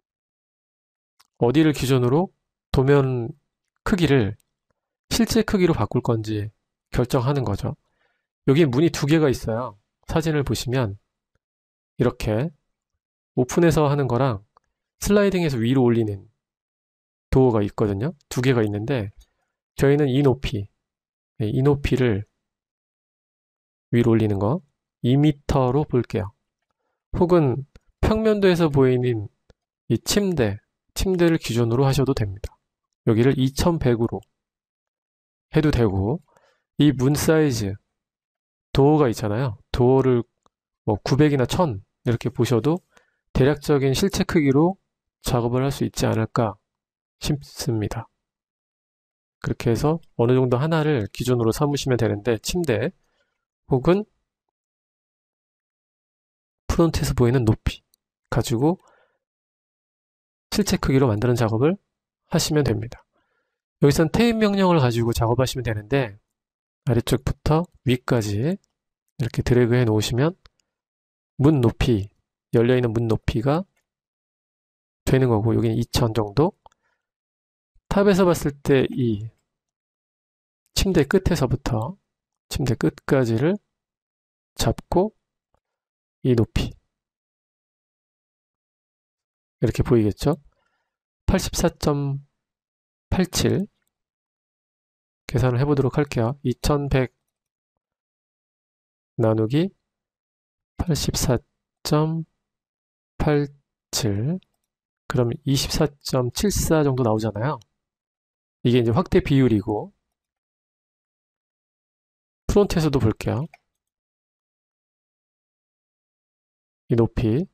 어디를 기준으로 도면 크기를 실제 크기로 바꿀 건지 결정하는 거죠. 여기 문이 두 개가 있어요. 사진을 보시면 이렇게 오픈해서 하는 거랑 슬라이딩해서 위로 올리는 도어가 있거든요. 두 개가 있는데 저희는 이 높이를 위로 올리는 거 2m로 볼게요. 혹은 평면도에서 보이는 이 침대를 기준으로 하셔도 됩니다. 여기를 2100으로 해도 되고 이 문 사이즈 도어가 있잖아요. 도어를 뭐 900이나 1000 이렇게 보셔도 대략적인 실체 크기로 작업을 할 수 있지 않을까 싶습니다. 그렇게 해서 어느 정도 하나를 기준으로 삼으시면 되는데 침대 혹은 프론트에서 보이는 높이 가지고 실체 크기로 만드는 작업을 하시면 됩니다. 여기선 테이프 명령을 가지고 작업하시면 되는데 아래쪽부터 위까지 이렇게 드래그 해 놓으시면 문 높이, 열려있는 문 높이가 되는 거고 여기는 2000 정도. 탑에서 봤을 때 이 침대 끝에서부터 침대 끝까지를 잡고 이 높이 이렇게 보이겠죠? 84.87 계산을 해보도록 할게요. 2100 나누기 84.87 그럼 24.74 정도 나오잖아요. 이게 이제 확대 비율이고 프론트에서도 볼게요. 이 높이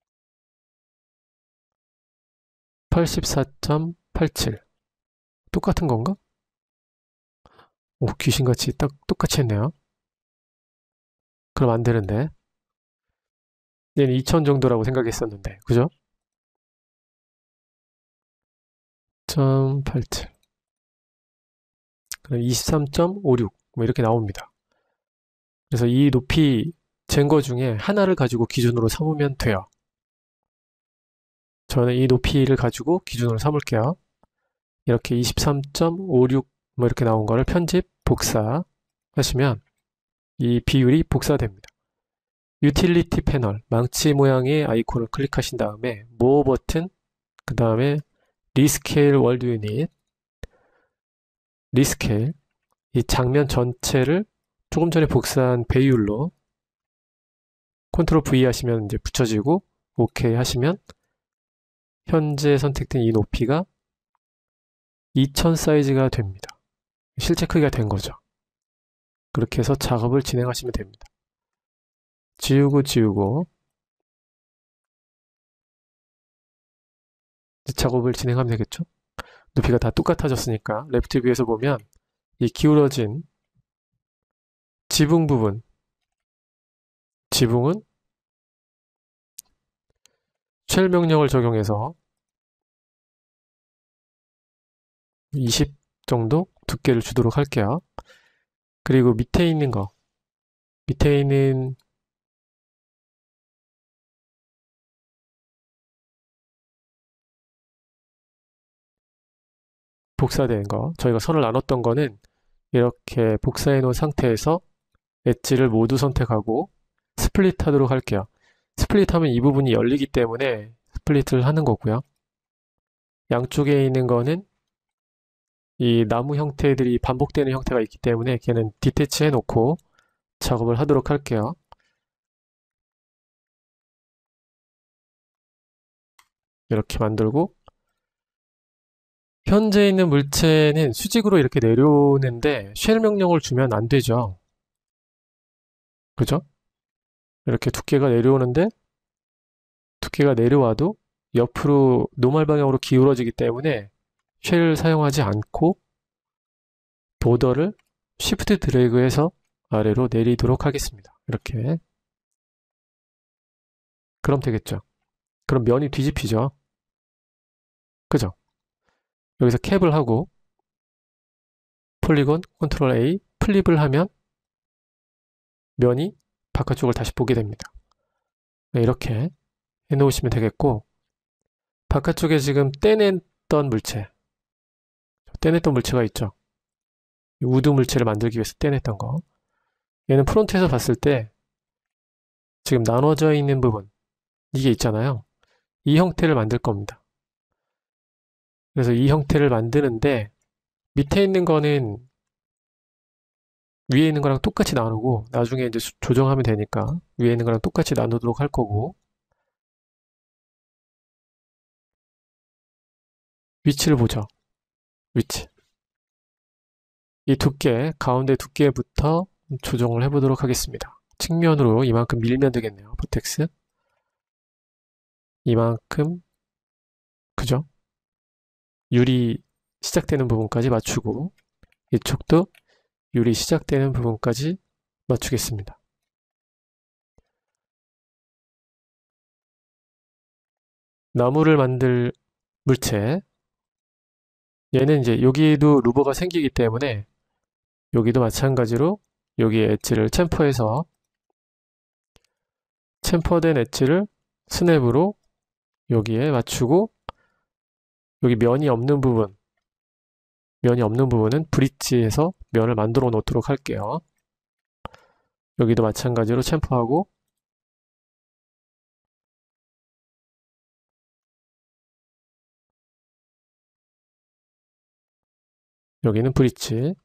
84.87 똑같은 건가? 오, 귀신같이 딱 똑같이 했네요. 그럼 안 되는데 얘는 2000 정도라고 생각했었는데 그죠? 0.87 그럼 23.56 뭐 이렇게 나옵니다. 그래서 이 높이 잰 거 중에 하나를 가지고 기준으로 삼으면 돼요. 저는 이 높이를 가지고 기준으로 삼을게요. 이렇게 23.56 뭐 이렇게 나온 거를 편집, 복사 하시면 이 비율이 복사됩니다. 유틸리티 패널, 망치 모양의 아이콘을 클릭하신 다음에 모어 버튼, 그 다음에 리스케일 월드 유닛, 리스케일, 이 장면 전체를 조금 전에 복사한 배율로 컨트롤 V 하시면 이제 붙여지고 OK 하시면 현재 선택된 이 높이가 2000 사이즈가 됩니다. 실제 크기가 된 거죠. 그렇게 해서 작업을 진행하시면 됩니다. 지우고 작업을 진행하면 되겠죠? 높이가 다 똑같아졌으니까 레프트 뷰에서 보면 이 기울어진 지붕 부분 지붕은 쉘 명령을 적용해서 20 정도 두께를 주도록 할게요. 그리고 밑에 있는 거 밑에 있는 복사된 거 저희가 선을 나눴던 거는 이렇게 복사해 놓은 상태에서 엣지를 모두 선택하고 스플릿 하도록 할게요. 스플릿 하면 이 부분이 열리기 때문에 스플릿을 하는 거고요. 양쪽에 있는 거는 이 나무 형태들이 반복되는 형태가 있기 때문에 걔는 디태치 해놓고 작업을 하도록 할게요. 이렇게 만들고 현재 있는 물체는 수직으로 이렇게 내려오는데 쉘 명령을 주면 안 되죠. 그죠? 이렇게 두께가 내려오는데 두께가 내려와도 옆으로 노멀 방향으로 기울어지기 때문에 쉘을 사용하지 않고 보더를 쉬프트 드래그해서 아래로 내리도록 하겠습니다. 이렇게. 그럼 되겠죠. 그럼 면이 뒤집히죠. 그죠? 여기서 캡을 하고 폴리곤 컨트롤 A 플립을 하면 면이 바깥쪽을 다시 보게 됩니다. 네, 이렇게 해놓으시면 되겠고 바깥쪽에 지금 떼냈던 물체 떼냈던 물체가 있죠. 우드 물체를 만들기 위해서 떼냈던 거 얘는 프론트에서 봤을 때 지금 나눠져 있는 부분 이게 있잖아요. 이 형태를 만들 겁니다. 그래서 이 형태를 만드는데 밑에 있는 거는 위에 있는 거랑 똑같이 나누고 나중에 이제 조정하면 되니까 위에 있는 거랑 똑같이 나누도록 할 거고 위치를 보죠. 위치. 이 두께, 가운데 두께부터 조정을 해보도록 하겠습니다. 측면으로 이만큼 밀면 되겠네요. 버텍스. 이만큼, 그죠? 유리 시작되는 부분까지 맞추고 이쪽도 유리 시작되는 부분까지 맞추겠습니다. 나무를 만들 물체 얘는 이제 여기도 루버가 생기기 때문에 여기도 마찬가지로 여기에 엣지를 챔퍼해서 챔퍼된 엣지를 스냅으로 여기에 맞추고 여기 면이 없는 부분은 브릿지에서 면을 만들어 놓도록 할게요. 여기도 마찬가지로 챔퍼하고 여기는 브릿지.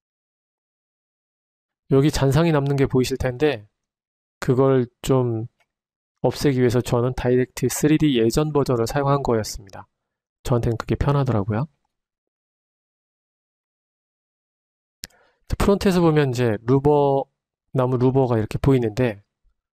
여기 잔상이 남는 게 보이실 텐데 그걸 좀 없애기 위해서 저는 다이렉트 3D 예전 버전을 사용한 거였습니다. 저한테는 그게 편하더라고요. 프론트에서 보면 이제 나무 루버가 이렇게 보이는데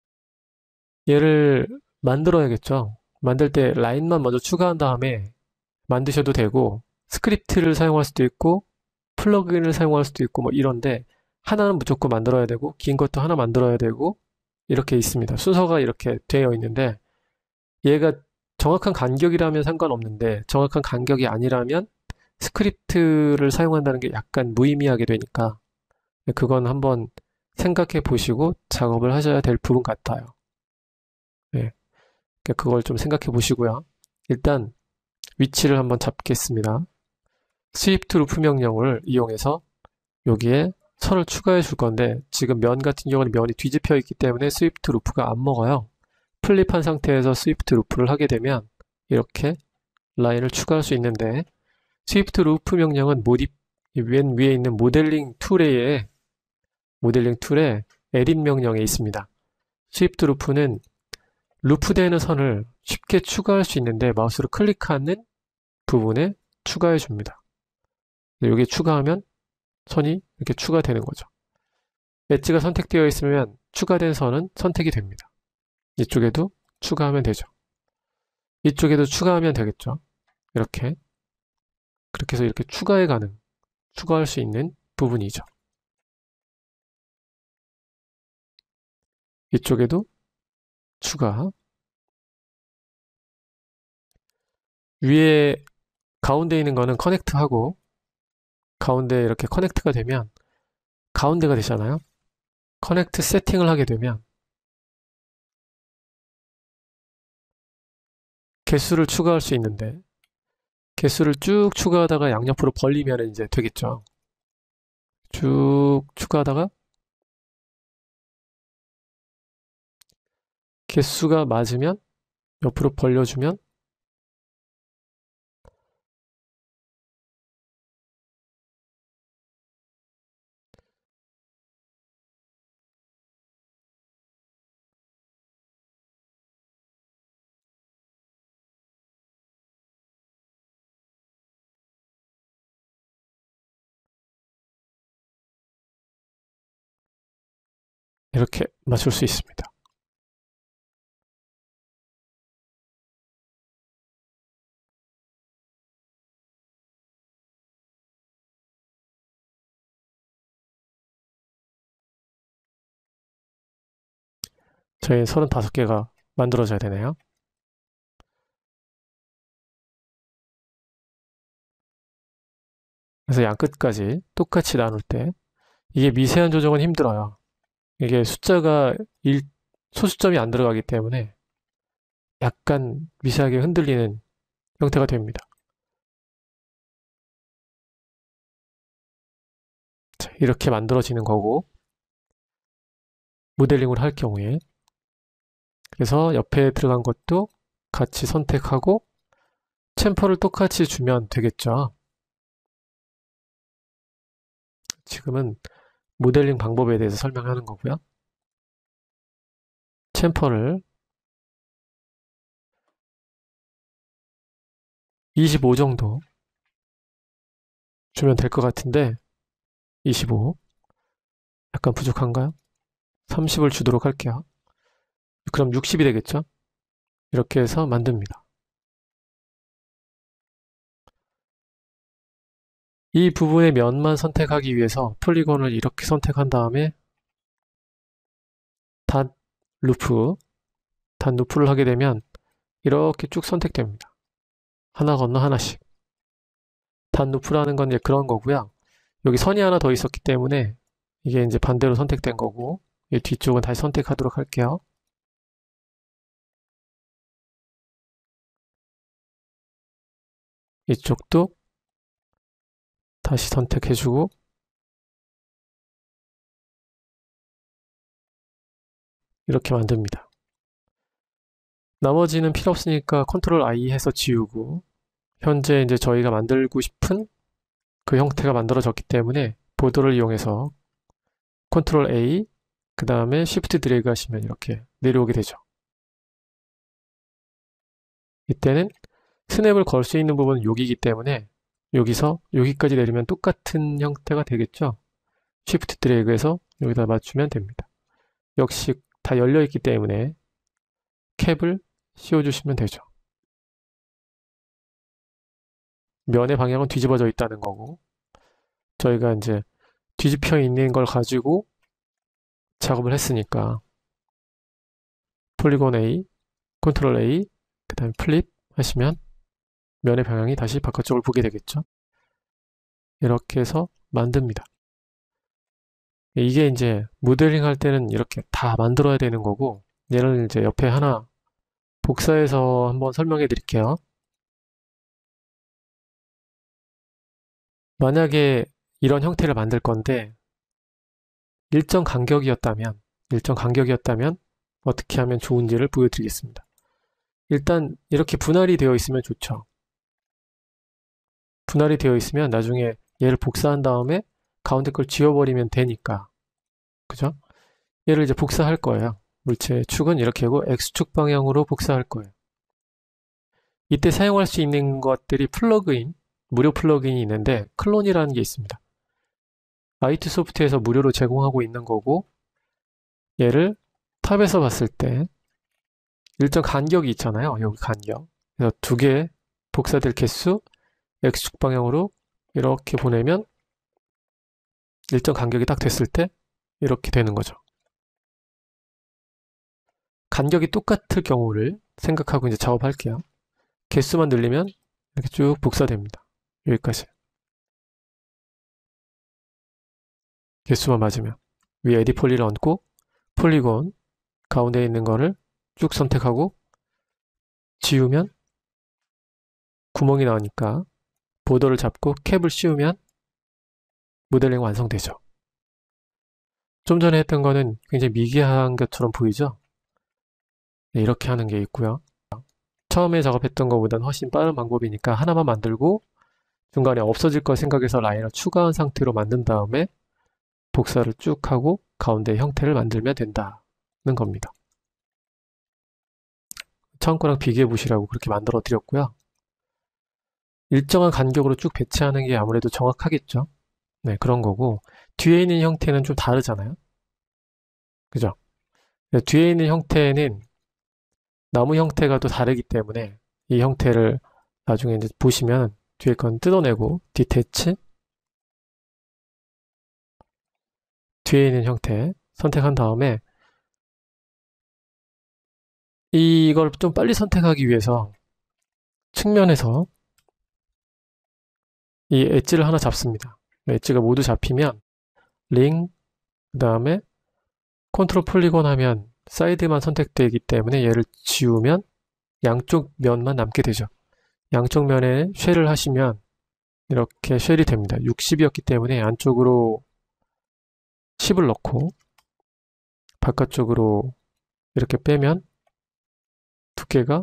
얘를 만들어야겠죠. 만들 때 라인만 먼저 추가한 다음에 만드셔도 되고 스크립트를 사용할 수도 있고 플러그인을 사용할 수도 있고 뭐 이런데 하나는 무조건 만들어야 되고 긴 것도 하나 만들어야 되고 이렇게 있습니다. 순서가 이렇게 되어 있는데 얘가 정확한 간격이라면 상관없는데 정확한 간격이 아니라면 스크립트를 사용한다는 게 약간 무의미하게 되니까 그건 한번 생각해 보시고 작업을 하셔야 될 부분 같아요. 네. 그걸 좀 생각해 보시고요. 일단 위치를 한번 잡겠습니다. 스위프트 루프 명령을 이용해서 여기에 선을 추가해 줄 건데 지금 면 같은 경우는 면이 뒤집혀 있기 때문에 스위프트 루프가 안 먹어요. 플립한 상태에서 스위프트 루프를 하게 되면 이렇게 라인을 추가할 수 있는데 스위프트 루프 명령은 맨 위에 있는 모델링 툴에 에딧 명령에 있습니다. 스위프트 루프는 루프되는 선을 쉽게 추가할 수 있는데 마우스로 클릭하는 부분에 추가해 줍니다. 여기에 추가하면 선이 이렇게 추가되는 거죠. 엣지가 선택되어 있으면 추가된 선은 선택이 됩니다. 이쪽에도 추가하면 되죠. 이쪽에도 추가하면 되겠죠. 이렇게 해서 이렇게 추가할 수 있는 부분이죠. 이쪽에도 추가. 위에 가운데 있는 거는 커넥트하고 가운데 이렇게 커넥트가 되면 가운데가 되잖아요. 커넥트 세팅을 하게 되면 개수를 추가할 수 있는데 개수를 쭉 추가하다가 양옆으로 벌리면 이제 되겠죠. 쭉 추가하다가 개수가 맞으면 옆으로 벌려주면 이렇게 맞출 수 있습니다. 저희 35개가 만들어져야 되네요. 그래서 양 끝까지 똑같이 나눌 때 이게 미세한 조정은 힘들어요. 이게 숫자가 소수점이 안 들어가기 때문에 약간 미세하게 흔들리는 형태가 됩니다. 자, 이렇게 만들어지는 거고 모델링을 할 경우에 그래서 옆에 들어간 것도 같이 선택하고 챔퍼를 똑같이 주면 되겠죠. 지금은 모델링 방법에 대해서 설명하는 거고요. 챔퍼를 25 정도 주면 될 것 같은데 25 약간 부족한가요? 30을 주도록 할게요. 그럼 60이 되겠죠? 이렇게 해서 만듭니다. 이 부분의 면만 선택하기 위해서 폴리곤을 이렇게 선택한 다음에 단 루프를 하게 되면 이렇게 쭉 선택됩니다. 하나 건너 하나씩. 단 루프라는 건 이제 그런 거고요. 여기 선이 하나 더 있었기 때문에 이게 이제 반대로 선택된 거고 이 뒤쪽은 다시 선택하도록 할게요. 이쪽도 다시 선택해주고 이렇게 만듭니다. 나머지는 필요 없으니까 컨트롤 I 해서 지우고 현재 이제 저희가 만들고 싶은 그 형태가 만들어졌기 때문에 보드를 이용해서 컨트롤 A 그 다음에 쉬프트 드래그 하시면 이렇게 내려오게 되죠. 이때는 스냅을 걸 수 있는 부분은 여기이기 때문에 여기서 여기까지 내리면 똑같은 형태가 되겠죠. 쉬프트 드래그해서 여기다 맞추면 됩니다. 역시 다 열려 있기 때문에 캡을 씌워주시면 되죠. 면의 방향은 뒤집어져 있다는 거고 저희가 이제 뒤집혀 있는 걸 가지고 작업을 했으니까 폴리곤 A, 컨트롤 A, 그 다음에 플립 하시면 면의 방향이 다시 바깥쪽을 보게 되겠죠. 이렇게 해서 만듭니다. 이게 이제 모델링 할 때는 이렇게 다 만들어야 되는 거고 얘를 이제 옆에 하나 복사해서 한번 설명해 드릴게요. 만약에 이런 형태를 만들 건데 일정 간격이었다면 어떻게 하면 좋은지를 보여드리겠습니다. 일단 이렇게 분할이 되어 있으면 좋죠. 분할이 되어 있으면 나중에 얘를 복사한 다음에 가운데 걸 지워버리면 되니까 그죠? 얘를 이제 복사할 거예요. 물체의 축은 이렇게 하고 X축 방향으로 복사할 거예요. 이때 사용할 수 있는 것들이 플러그인, 무료 플러그인이 있는데 클론이라는 게 있습니다. 아이투소프트에서 무료로 제공하고 있는 거고 얘를 탑에서 봤을 때 일정 간격이 있잖아요. 여기 간격. 그래서 두 개 복사될 개수 X축 방향으로 이렇게 보내면 일정 간격이 딱 됐을 때 이렇게 되는 거죠. 간격이 똑같을 경우를 생각하고 이제 작업할게요. 개수만 늘리면 이렇게 쭉 복사됩니다. 여기까지. 개수만 맞으면 위에 에디 폴리를 얹고 폴리곤 가운데 있는 거를 쭉 선택하고 지우면 구멍이 나오니까 보더를 잡고 캡을 씌우면 모델링 완성되죠. 좀 전에 했던 거는 굉장히 미개한 것처럼 보이죠? 네, 이렇게 하는 게 있고요. 처음에 작업했던 것보다는 훨씬 빠른 방법이니까 하나만 만들고 중간에 없어질 걸 생각해서 라인을 추가한 상태로 만든 다음에 복사를 쭉 하고 가운데 형태를 만들면 된다는 겁니다. 처음 거랑 비교해 보시라고 그렇게 만들어 드렸고요. 일정한 간격으로 쭉 배치하는 게 아무래도 정확하겠죠. 네, 그런 거고 뒤에 있는 형태는 좀 다르잖아요. 그죠? 뒤에 있는 형태는 나무 형태가 또 다르기 때문에 이 형태를 나중에 이제 보시면 뒤에 건 뜯어내고 디태치 뒤에 있는 형태 선택한 다음에 이걸 좀 빨리 선택하기 위해서 측면에서 이 엣지를 하나 잡습니다. 엣지가 모두 잡히면 링, 그 다음에 컨트롤 폴리곤 하면 사이드만 선택되기 때문에 얘를 지우면 양쪽 면만 남게 되죠. 양쪽 면에 쉘을 하시면 이렇게 쉘이 됩니다. 60이었기 때문에 안쪽으로 10을 넣고 바깥쪽으로 이렇게 빼면 두께가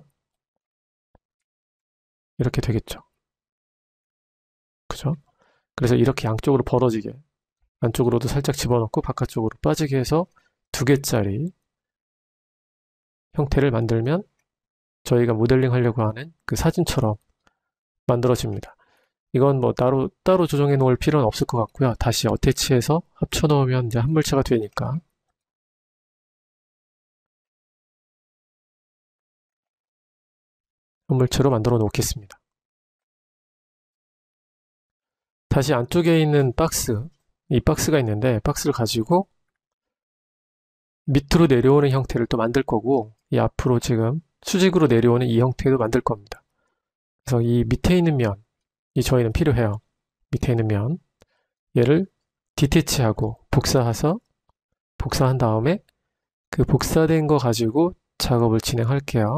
이렇게 되겠죠. 그죠? 그래서 이렇게 양쪽으로 벌어지게 안쪽으로도 살짝 집어넣고 바깥쪽으로 빠지게 해서 2개짜리 형태를 만들면 저희가 모델링 하려고 하는 그 사진처럼 만들어집니다. 이건 뭐 따로 조정해 놓을 필요는 없을 것 같고요. 다시 어태치해서 합쳐 넣으면 이제 한 물체가 되니까 한 물체로 만들어 놓겠습니다. 다시 안쪽에 있는 박스, 이 박스가 있는데 박스를 가지고 밑으로 내려오는 형태를 또 만들 거고 이 앞으로 지금 수직으로 내려오는 이 형태도 만들 겁니다. 그래서 이 밑에 있는 면, 이 저희는 필요해요. 밑에 있는 면, 얘를 디태치하고 복사한 다음에 그 복사된 거 가지고 작업을 진행할게요.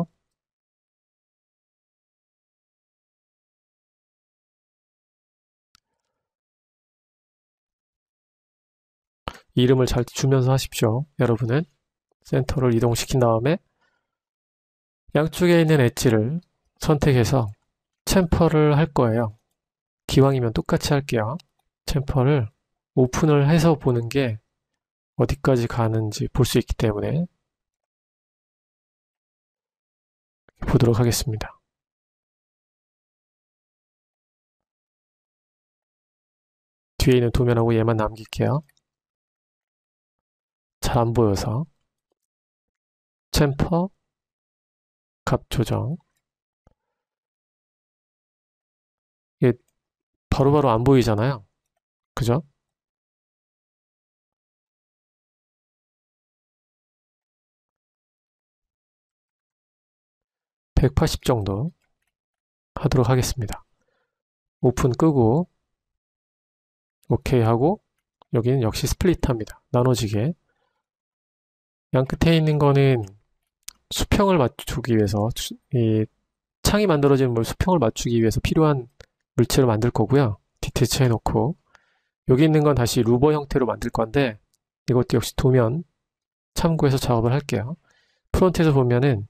이름을 잘 주면서 하십시오. 여러분은 센터를 이동시킨 다음에 양쪽에 있는 엣지를 선택해서 챔퍼를 할 거예요. 기왕이면 똑같이 할게요. 챔퍼를 오픈을 해서 보는 게 어디까지 가는지 볼 수 있기 때문에 보도록 하겠습니다. 뒤에 있는 도면하고 얘만 남길게요. 잘 안 보여서 챔퍼 값 조정 이게 바로바로 안 보이잖아요. 그죠? 180 정도 하도록 하겠습니다. 오픈 끄고 오케이 하고 여기는 역시 스플릿합니다. 나눠지게 양 끝에 있는 거는 수평을 맞추기 위해서 이 창이 만들어지는 수평을 맞추기 위해서 필요한 물체로 만들 거고요. 디테치 해놓고 여기 있는 건 다시 루버 형태로 만들 건데 이것도 역시 도면 참고해서 작업을 할게요. 프론트에서 보면은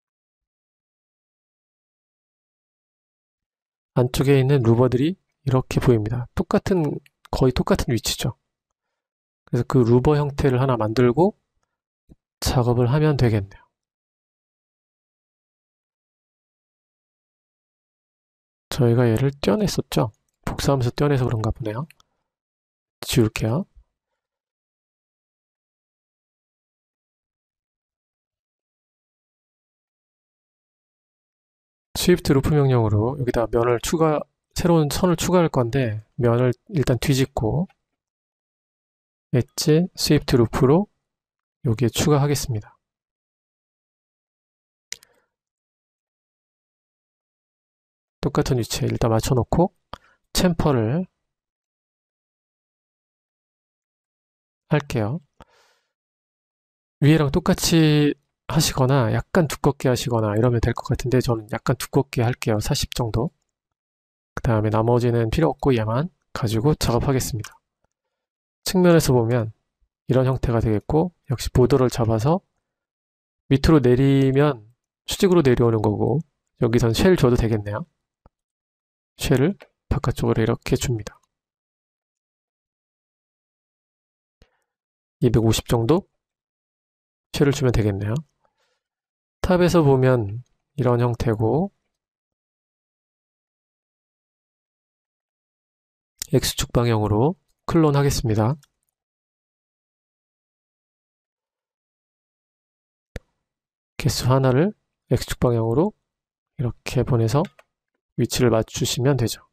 안쪽에 있는 루버들이 이렇게 보입니다. 거의 똑같은 위치죠. 그래서 그 루버 형태를 하나 만들고 작업을 하면 되겠네요. 저희가 얘를 떼어냈었죠? 복사하면서 떼어내서 그런가 보네요. 지울게요. 스위프트 루프 명령으로 여기다 새로운 선을 추가할 건데 면을 일단 뒤집고 엣지 스위프트 루프로 여기에 추가하겠습니다. 똑같은 위치에 일단 맞춰놓고 챔퍼를 할게요. 위에랑 똑같이 하시거나 약간 두껍게 하시거나 이러면 될 것 같은데 저는 약간 두껍게 할게요. 40 정도. 그 다음에 나머지는 필요 없고 얘만 가지고 작업하겠습니다. 측면에서 보면 이런 형태가 되겠고 역시 보더를 잡아서 밑으로 내리면 수직으로 내려오는 거고 여기선 쉘 줘도 되겠네요. 쉘을 바깥쪽으로 이렇게 줍니다. 250 정도 쉘을 주면 되겠네요. 탑에서 보면 이런 형태고 X축 방향으로 클론 하겠습니다. 개수 하나를 X축 방향으로 이렇게 보내서 위치를 맞추시면 되죠.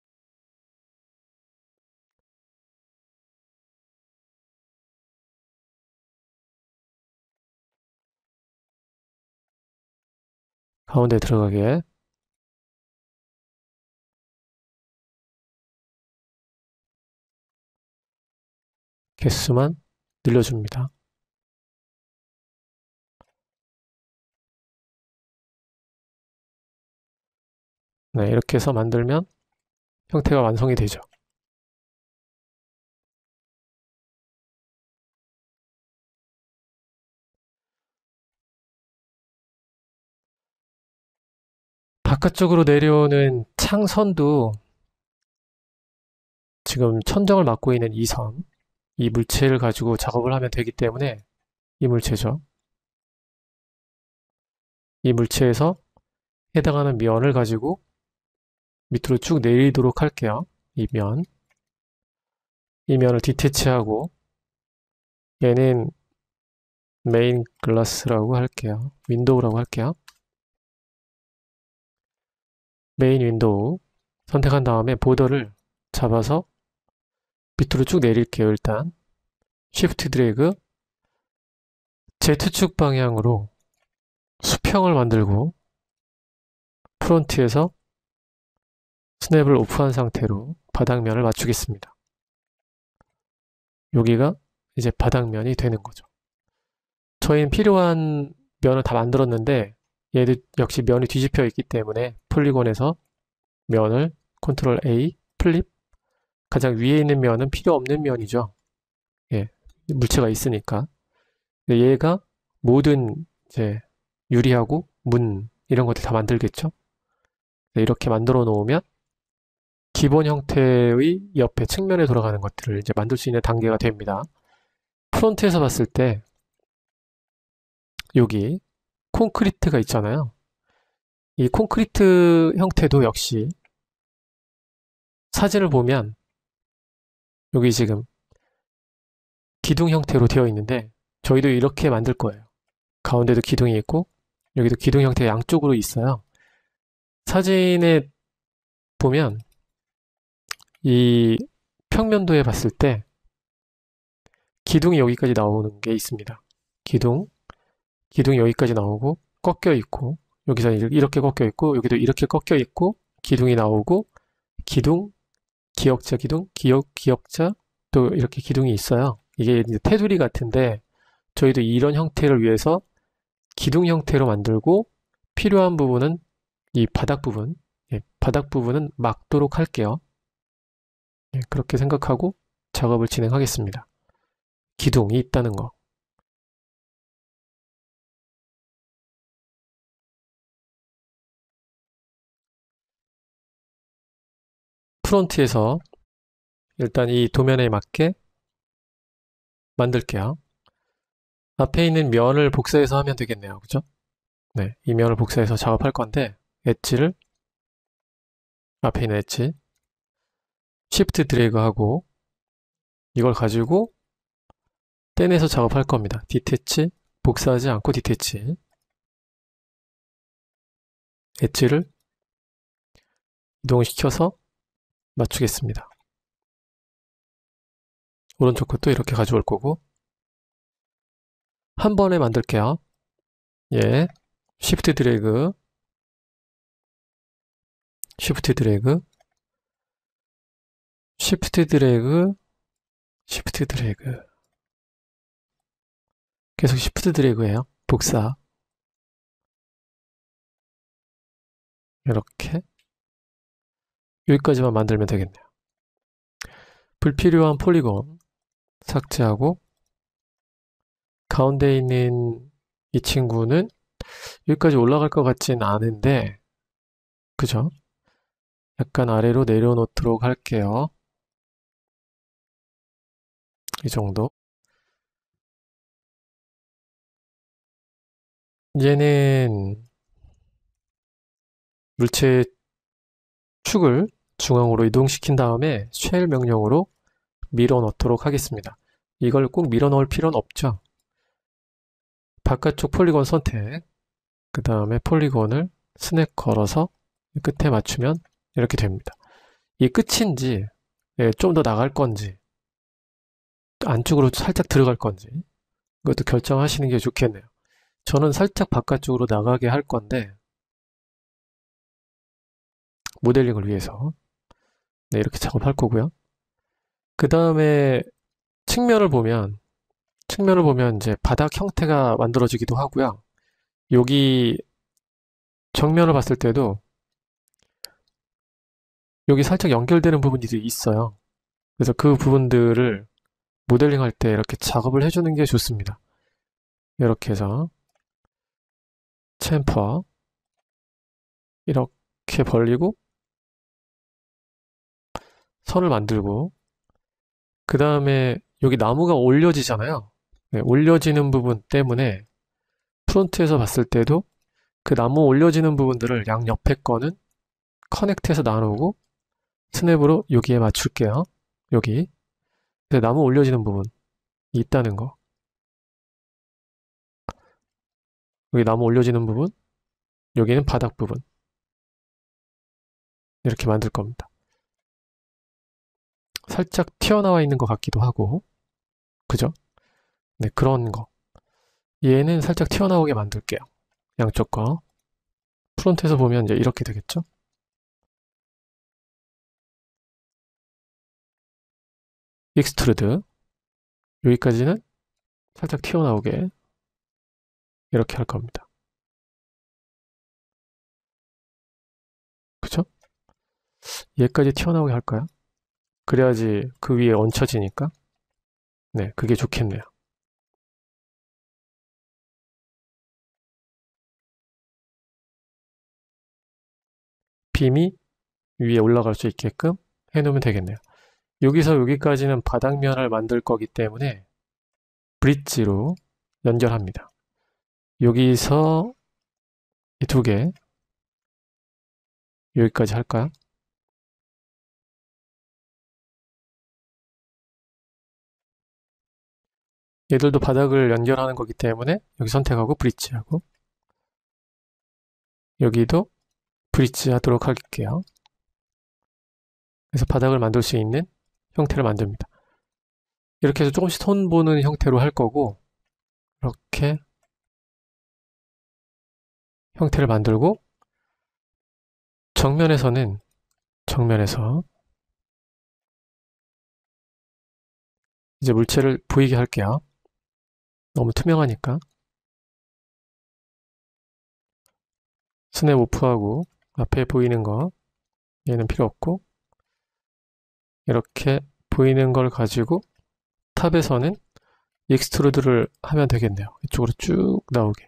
가운데 들어가게 개수만 늘려줍니다. 네, 이렇게 해서 만들면 형태가 완성이 되죠. 바깥쪽으로 내려오는 창선도 지금 천정을 막고 있는 이 선, 이 물체를 가지고 작업을 하면 되기 때문에 이 물체죠. 이 물체에서 해당하는 면을 가지고 밑으로 쭉 내리도록 할게요. 이 면을 디태치하고 얘는 메인 글라스라고 할게요. 윈도우라고 할게요. 메인 윈도우 선택한 다음에 보더를 잡아서 밑으로 쭉 내릴게요. 일단 쉬프트 드래그 Z축 방향으로 수평을 만들고 프론트에서 스냅을 오프한 상태로 바닥면을 맞추겠습니다. 여기가 이제 바닥면이 되는 거죠. 저희는 필요한 면을 다 만들었는데 얘도 역시 면이 뒤집혀 있기 때문에 폴리곤에서 면을 컨트롤 A 플립 가장 위에 있는 면은 필요 없는 면이죠. 예, 물체가 있으니까. 얘가 모든 이제 유리하고 문 이런 것들 다 만들겠죠. 이렇게 만들어 놓으면 기본 형태의 옆에 측면에 돌아가는 것들을 이제 만들 수 있는 단계가 됩니다. 프론트에서 봤을 때 여기 콘크리트가 있잖아요. 이 콘크리트 형태도 역시 사진을 보면 여기 지금 기둥 형태로 되어 있는데 저희도 이렇게 만들 거예요. 가운데도 기둥이 있고 여기도 기둥 형태 양쪽으로 있어요. 사진에 보면 이 평면도에 봤을 때 기둥이 여기까지 나오는 게 있습니다. 기둥이 여기까지 나오고 꺾여 있고 여기서 이렇게 꺾여 있고 여기도 이렇게 꺾여 있고 기둥이 나오고 기둥, 기역자 기둥, 기역자 또 이렇게 기둥이 있어요. 이게 이제 테두리 같은데 저희도 이런 형태를 위해서 기둥 형태로 만들고 필요한 부분은 이 바닥 부분, 바닥 부분은 막도록 할게요. 그렇게 생각하고 작업을 진행하겠습니다. 기둥이 있다는 거. 프론트에서 일단 이 도면에 맞게 만들게요. 앞에 있는 면을 복사해서 하면 되겠네요. 그죠? 네, 이 면을 복사해서 작업할 건데 엣지를 앞에 있는 엣지 쉬프트 드래그 하고 이걸 가지고 떼내서 작업할 겁니다. 디태치 복사하지 않고 디태치 엣지를 이동시켜서 맞추겠습니다. 오른쪽 것도 이렇게 가져올 거고 한 번에 만들게요. 예, 쉬프트 드래그 쉬프트 드래그 쉬프트 드래그 쉬프트 드래그 계속 쉬프트 드래그예요. 복사 이렇게 여기까지만 만들면 되겠네요. 불필요한 폴리곤 삭제하고 가운데 있는 이 친구는 여기까지 올라갈 것 같진 않은데, 그죠? 약간 아래로 내려놓도록 할게요. 이 정도. 얘는 물체의 축을 중앙으로 이동시킨 다음에 쉘 명령으로 밀어 넣도록 하겠습니다. 이걸 꼭 밀어 넣을 필요는 없죠. 바깥쪽 폴리곤 선택, 그 다음에 폴리곤을 스냅 걸어서 끝에 맞추면 이렇게 됩니다. 이 끝인지 좀 더 나갈 건지 안쪽으로 살짝 들어갈 건지 그것도 결정하시는 게 좋겠네요. 저는 살짝 바깥쪽으로 나가게 할 건데 모델링을 위해서 이렇게 작업할 거고요. 그 다음에 측면을 보면 이제 바닥 형태가 만들어지기도 하고요. 여기 정면을 봤을 때도 여기 살짝 연결되는 부분들이 있어요. 그래서 그 부분들을 모델링 할 때 이렇게 작업을 해주는 게 좋습니다. 이렇게 해서 챔퍼 이렇게 벌리고 선을 만들고 그 다음에 여기 나무가 올려지잖아요. 올려지는 부분 때문에 프론트에서 봤을 때도 그 나무 올려지는 부분들을 양옆에 거는 커넥트해서 나누고 스냅으로 여기에 맞출게요. 여기 나무 올려지는 부분 있다는 거. 여기 나무 올려지는 부분, 여기는 바닥 부분. 이렇게 만들 겁니다. 살짝 튀어나와 있는 것 같기도 하고, 그죠? 네, 그런 거. 얘는 살짝 튀어나오게 만들게요. 양쪽 거. 프론트에서 보면 이제 이렇게 되겠죠? 익스트루드. 여기까지는 살짝 튀어나오게 이렇게 할 겁니다. 그죠? 얘까지 튀어나오게 할까요? 그래야지 그 위에 얹혀지니까. 네, 그게 좋겠네요. 빔이 위에 올라갈 수 있게끔 해놓으면 되겠네요. 여기서 여기까지는 바닥면을 만들 거기 때문에 브릿지로 연결합니다. 여기서 이 두 개 여기까지 할까요? 얘들도 바닥을 연결하는 거기 때문에 여기 선택하고 브릿지하고 여기도 브릿지 하도록 할게요. 그래서 바닥을 만들 수 있는 형태를 만듭니다. 이렇게 해서 조금씩 손 보는 형태로 할 거고 이렇게 형태를 만들고 정면에서 이제 물체를 보이게 할게요. 너무 투명하니까 스냅 오프하고 앞에 보이는 거 얘는 필요 없고 이렇게 보이는 걸 가지고 탑에서는 익스트루드를 하면 되겠네요. 이쪽으로 쭉 나오게.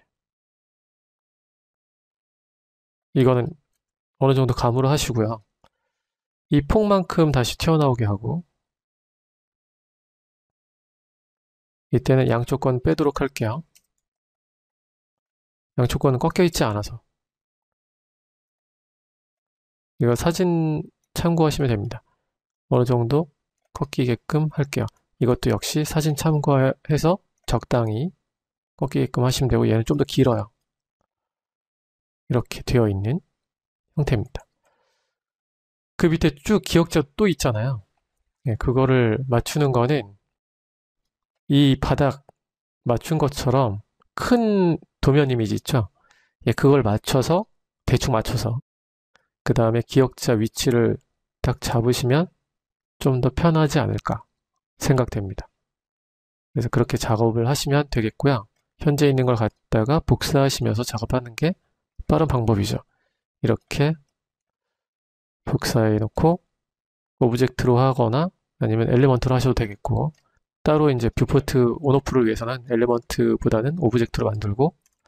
이거는 어느 정도 감으로 하시고요. 이 폭만큼 다시 튀어나오게 하고 이때는 양쪽 건 빼도록 할게요. 양쪽 건은 꺾여 있지 않아서 이거 사진 참고하시면 됩니다. 어느 정도 꺾이게끔 할게요. 이것도 역시 사진 참고해서 적당히 꺾이게끔 하시면 되고 얘는 좀 더 길어요. 이렇게 되어 있는 형태입니다. 그 밑에 쭉 기역자 또 있잖아요. 그거를 맞추는 거는 이 바닥 맞춘 것처럼 큰 도면 이미지 있죠? 그걸 맞춰서 대충 맞춰서 그 다음에 기역자 위치를 딱 잡으시면 좀 더 편하지 않을까 생각됩니다. 그래서 그렇게 작업을 하시면 되겠고요. 현재 있는 걸 갖다가 복사하시면서 작업하는 게 빠른 방법이죠. 이렇게 복사해 놓고 오브젝트로 하거나 아니면 엘리먼트로 하셔도 되겠고 따로 이제 뷰포트 온오프를 위해서는 엘리먼트보다는 오브젝트로 만들고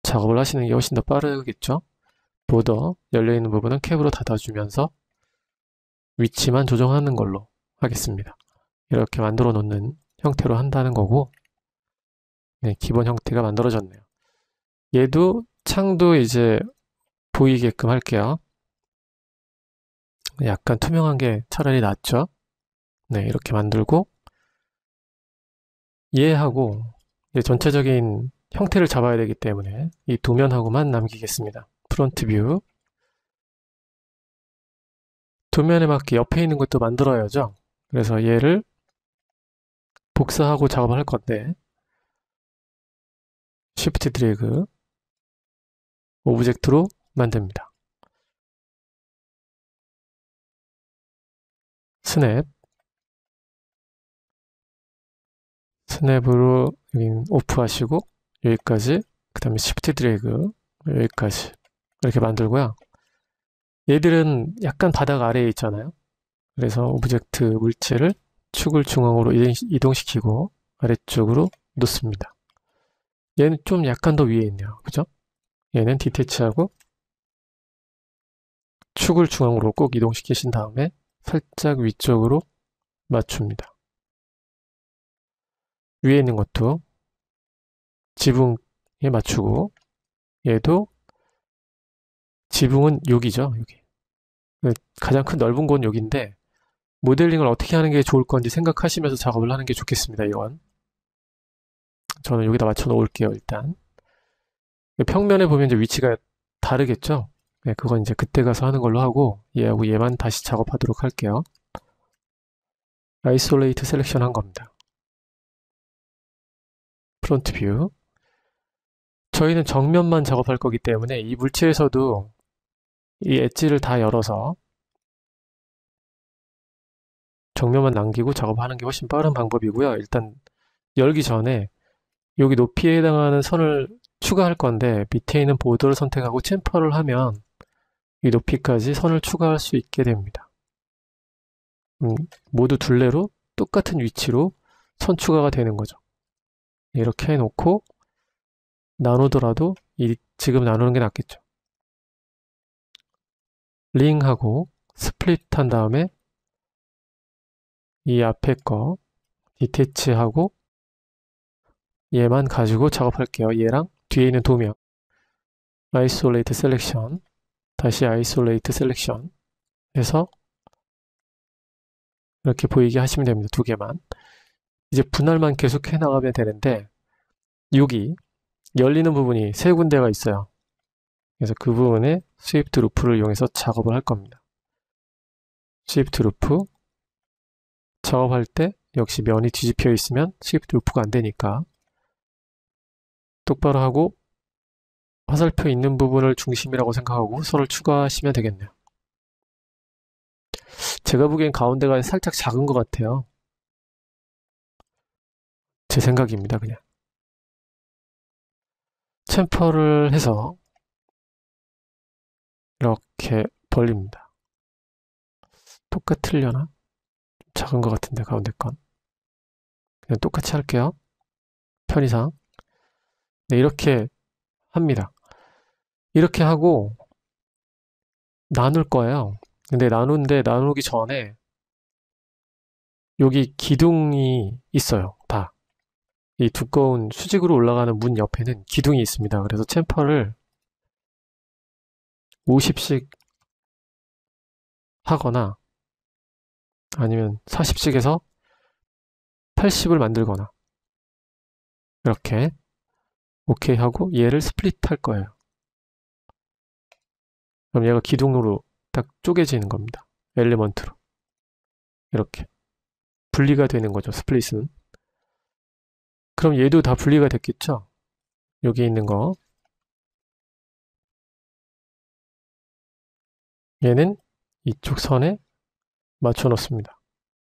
작업을 하시는 게 훨씬 더 빠르겠죠? 보더 열려있는 부분은 캡으로 닫아주면서 위치만 조정하는 걸로 하겠습니다. 이렇게 만들어 놓는 형태로 한다는 거고, 네, 기본 형태가 만들어졌네요. 얘도 창도 이제 보이게끔 할게요. 약간 투명한 게 차라리 낫죠? 네, 이렇게 만들고 얘하고 전체적인 형태를 잡아야 되기 때문에 이 도면하고만 남기겠습니다. 프론트 뷰. 도면에 맞게 옆에 있는 것도 만들어야죠. 그래서 얘를 복사하고 작업을 할 건데 Shift 드래그 오브젝트로 만듭니다. 스냅으로 여기 오프 하시고 여기까지, 그 다음에 Shift 드래그 여기까지 이렇게 만들고요. 얘들은 약간 바닥 아래에 있잖아요. 그래서 오브젝트 물체를 축을 중앙으로 이동시키고 아래쪽으로 놓습니다. 얘는 좀 약간 더 위에 있네요. 그죠? 얘는 디태치하고 축을 중앙으로 꼭 이동시키신 다음에 살짝 위쪽으로 맞춥니다. 위에 있는 것도 지붕에 맞추고, 얘도 지붕은 여기죠. 여기. 가장 큰 넓은 곳은 여기인데 모델링을 어떻게 하는 게 좋을 건지 생각하시면서 작업을 하는 게 좋겠습니다. 이건 저는 여기다 맞춰 놓을게요. 일단 평면에 보면 이제 위치가 다르겠죠. 네, 그건 이제 그때 가서 하는 걸로 하고 얘하고 얘만 다시 작업하도록 할게요. 아이솔레이트 셀렉션 한 겁니다. 프론트 뷰. 저희는 정면만 작업할 거기 때문에 이 물체에서도 이 엣지를 다 열어서 정면만 남기고 작업하는 게 훨씬 빠른 방법이고요. 일단 열기 전에 여기 높이에 해당하는 선을 추가할 건데 밑에 있는 보드를 선택하고 챔퍼를 하면 이 높이까지 선을 추가할 수 있게 됩니다. 모두 둘레로 똑같은 위치로 선 추가가 되는 거죠. 이렇게 해놓고 나누더라도 지금 나누는 게 낫겠죠. 링하고 스플릿 한 다음에 이 앞에 거 디태치하고 얘만 가지고 작업할게요. 얘랑 뒤에 있는 도면 아이솔레이트 셀렉션, 다시 아이솔레이트 셀렉션 해서 이렇게 보이게 하시면 됩니다. 두 개만. 이제 분할만 계속 해 나가면 되는데 여기 열리는 부분이 세 군데가 있어요. 그래서 그 부분에 스위프트 루프를 이용해서 작업을 할 겁니다. 스위프트 루프 작업할 때 역시 면이 뒤집혀 있으면 스위프트 루프가 안 되니까 똑바로 하고 화살표 있는 부분을 중심이라고 생각하고 선을 추가하시면 되겠네요. 제가 보기엔 가운데가 살짝 작은 것 같아요. 제 생각입니다. 그냥 챔퍼를 해서 이렇게 벌립니다. 똑같으려나? 작은 것 같은데 가운데 건 그냥 똑같이 할게요. 편의상. 네, 이렇게 합니다. 이렇게 하고 나눌 거예요. 근데 나누기 전에 여기 기둥이 있어요. 다. 이 두꺼운 수직으로 올라가는 문 옆에는 기둥이 있습니다. 그래서 챔퍼를 50씩 하거나 아니면 40씩 해서 80을 만들거나 이렇게 오케이 하고 얘를 스플릿 할 거예요. 그럼 얘가 기둥으로 딱 쪼개지는 겁니다. 엘리먼트로. 이렇게. 분리가 되는 거죠. 스플릿은. 그럼 얘도 다 분리가 됐겠죠? 여기 있는 거. 얘는 이쪽 선에 맞춰 놓습니다.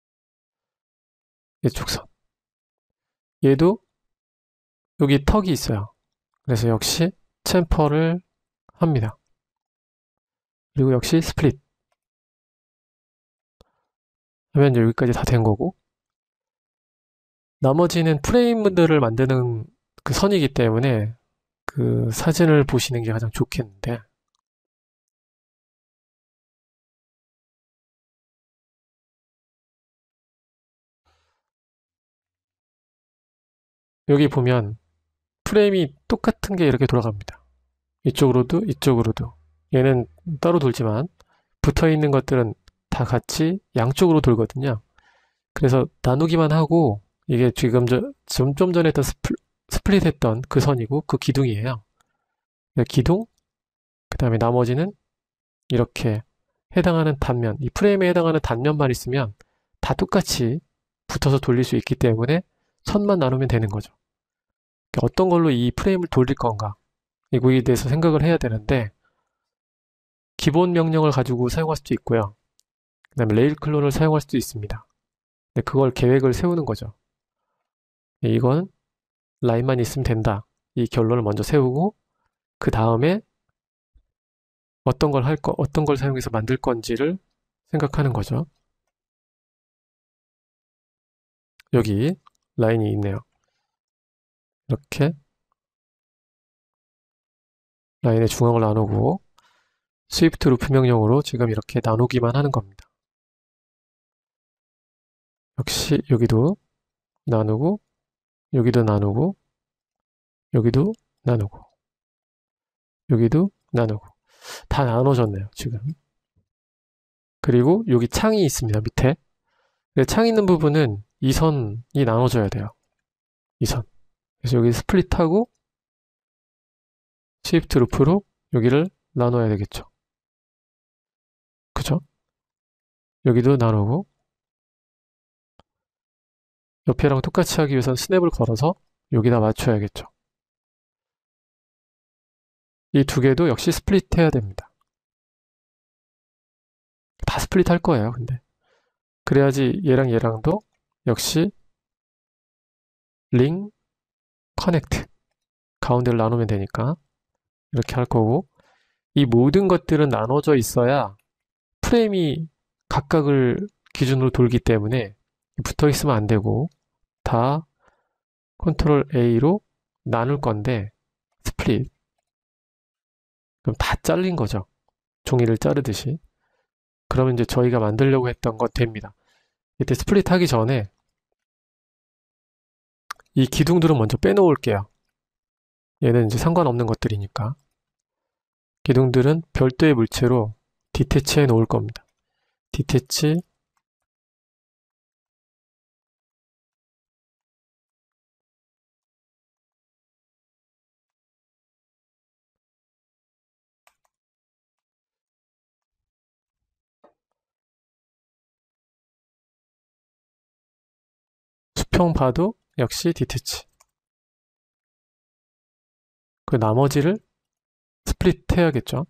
이쪽 선. 얘도 여기 턱이 있어요. 그래서 역시 챔퍼를 합니다. 그리고 역시 스플릿. 하면 이제 여기까지 다 된 거고 나머지는 프레임들을 만드는 그 선이기 때문에 그 사진을 보시는 게 가장 좋겠는데, 여기 보면 프레임이 똑같은 게 이렇게 돌아갑니다. 이쪽으로도 이쪽으로도. 얘는 따로 돌지만 붙어 있는 것들은 다 같이 양쪽으로 돌거든요. 그래서 나누기만 하고 이게 지금 좀 전에 했던 스플릿 했던 그 선이고 그 기둥이에요. 기둥, 그 다음에 나머지는 이렇게 해당하는 단면, 이 프레임에 해당하는 단면만 있으면 다 똑같이 붙어서 돌릴 수 있기 때문에 선만 나누면 되는 거죠. 어떤 걸로 이 프레임을 돌릴 건가, 이거에 대해서 생각을 해야 되는데, 기본 명령을 가지고 사용할 수도 있고요. 그 다음에 레일 클론을 사용할 수도 있습니다. 근데 그걸 계획을 세우는 거죠. 이건 라인만 있으면 된다. 이 결론을 먼저 세우고 그 다음에 어떤 걸 사용해서 만들 건지를 생각하는 거죠. 여기 라인이 있네요. 이렇게 라인의 중앙을 나누고 스위프트 루프 명령으로 지금 이렇게 나누기만 하는 겁니다. 역시 여기도 나누고 여기도 나누고 여기도 나누고 여기도 나누고 다 나눠졌네요, 지금. 그리고 여기 창이 있습니다, 밑에. 창 있는 부분은 이 선이 나눠져야 돼요. 이 선. 그래서 여기 스플릿하고 시프트 루프로 여기를 나눠야 되겠죠. 그죠? 여기도 나누고 옆에랑 똑같이 하기 위해서는 스냅을 걸어서 여기다 맞춰야겠죠. 이 두 개도 역시 스플릿 해야 됩니다. 다 스플릿 할 거예요, 근데. 그래야지 얘랑 얘랑도 역시 링, 커넥트. 가운데를 나누면 되니까 이렇게 할 거고, 이 모든 것들은 나눠져 있어야 프레임이 각각을 기준으로 돌기 때문에 붙어 있으면 안 되고 다 컨트롤 A로 나눌 건데 스플릿. 그럼 다 잘린 거죠. 종이를 자르듯이. 그러면 이제 저희가 만들려고 했던 거 됩니다. 이때 스플릿 하기 전에 이 기둥들은 먼저 빼놓을게요. 얘는 이제 상관없는 것들이니까. 기둥들은 별도의 물체로 디태치 해 놓을 겁니다. 디태치 수평 봐도 역시 디태치. 그 나머지를 스플릿 해야겠죠.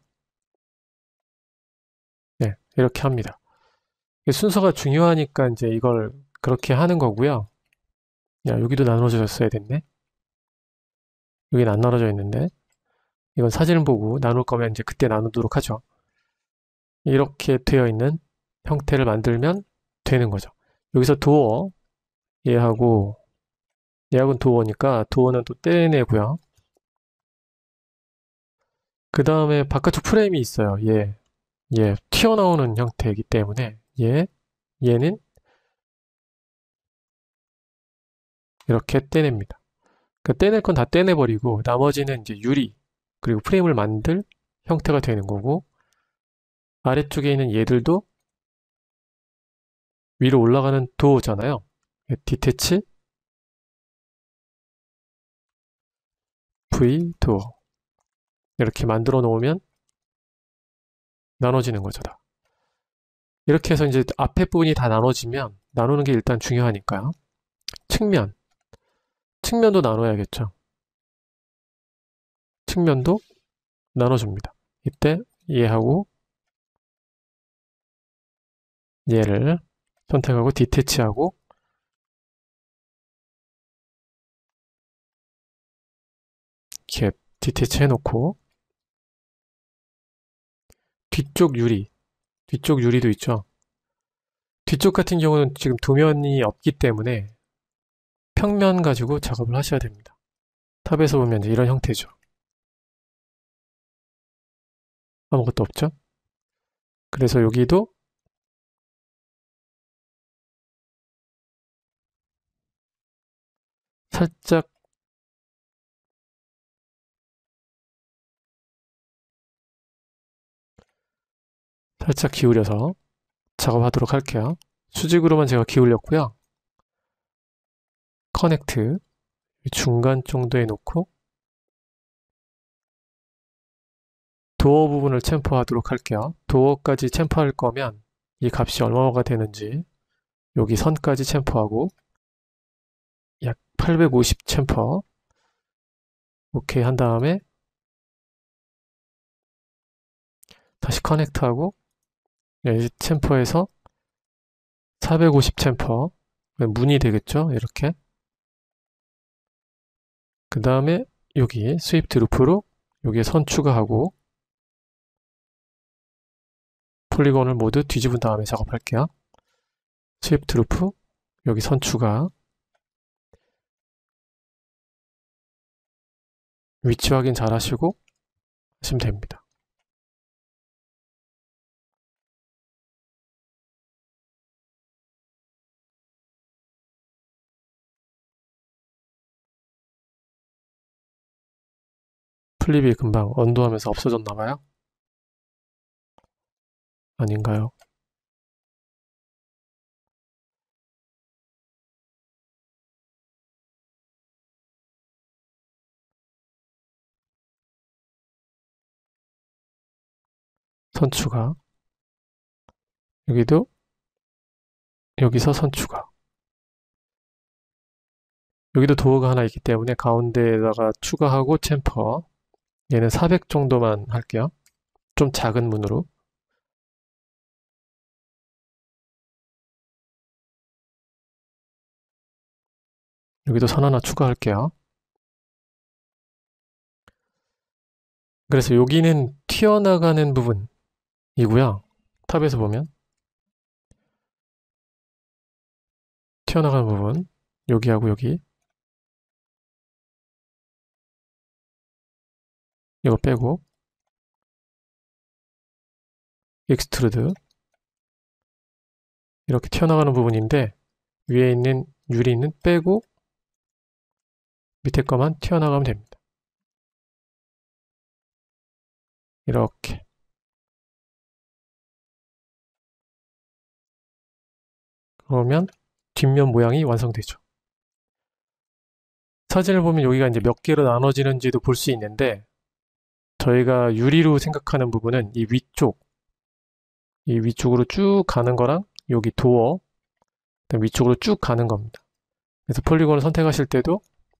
네, 이렇게 합니다. 순서가 중요하니까 이제 이걸 그렇게 하는 거고요. 야, 여기도 나눠졌어야 됐네. 여기는 안 나눠져 있는데. 이건 사진을 보고 나눌 거면 이제 그때 나누도록 하죠. 이렇게 되어 있는 형태를 만들면 되는 거죠. 여기서 도어, 얘하고는 도어니까 도어는 또 떼내고요. 그 다음에 바깥쪽 프레임이 있어요. 얘 튀어나오는 형태이기 때문에 얘는 이렇게 떼냅니다. 그러니까 떼낼 건 다 떼내버리고 나머지는 이제 유리 그리고 프레임을 만들 형태가 되는 거고, 아래쪽에 있는 얘들도 위로 올라가는 도어잖아요. 디태치 V 도어 이렇게 만들어 놓으면 나눠지는 거죠. 다. 이렇게 해서 이제 앞에 부분이 다 나눠지면 나누는 게 일단 중요하니까요. 측면도 나눠야겠죠. 측면도 나눠줍니다. 이때 얘하고 얘를 선택하고 디태치하고 이렇게 디태치 해놓고 뒤쪽 유리도 있죠. 뒤쪽 같은 경우는 지금 도면이 없기 때문에 평면 가지고 작업을 하셔야 됩니다. 탑에서 보면 이제 이런 형태죠. 아무것도 없죠? 그래서 여기도 살짝 기울여서 작업하도록 할게요. 수직으로만 제가 기울였고요. 커넥트 중간 정도에 놓고 도어 부분을 챔퍼하도록 할게요. 도어까지 챔퍼할 거면 이 값이 얼마가 되는지 여기 선까지 챔퍼하고 약 850 챔퍼 오케이 한 다음에 다시 커넥트하고 챔퍼에서 450 챔퍼 문이 되겠죠? 이렇게 그 다음에 여기 스위프트 루프로 여기에 선 추가하고 폴리곤을 모두 뒤집은 다음에 작업할게요. 스위프트 루프 여기 선 추가 위치 확인 잘 하시고 하시면 됩니다. 플립이 금방 언도하면서 없어졌나봐요? 아닌가요? 선 추가 여기도 여기서 선 추가 여기도 도어가 하나 있기 때문에 가운데에다가 추가하고 챔퍼 얘는 400 정도만 할게요. 좀 작은 문으로 여기도 선 하나 추가할게요. 그래서 여기는 튀어나가는 부분이고요. 탑에서 보면 튀어나가는 부분 여기하고 여기 이거 빼고 익스트루드 이렇게 튀어나가는 부분인데 위에 있는 유리는 빼고 밑에 거만 튀어나가면 됩니다. 이렇게 그러면 뒷면 모양이 완성되죠. 사진을 보면 여기가 이제 몇 개로 나눠지는지도 볼 수 있는데 저희가 유리로 생각하는 부분은 이 위쪽으로 쭉 가는 거랑 여기 도어 위쪽으로 쭉 가는 겁니다. 그래서 폴리곤을 선택하실 때도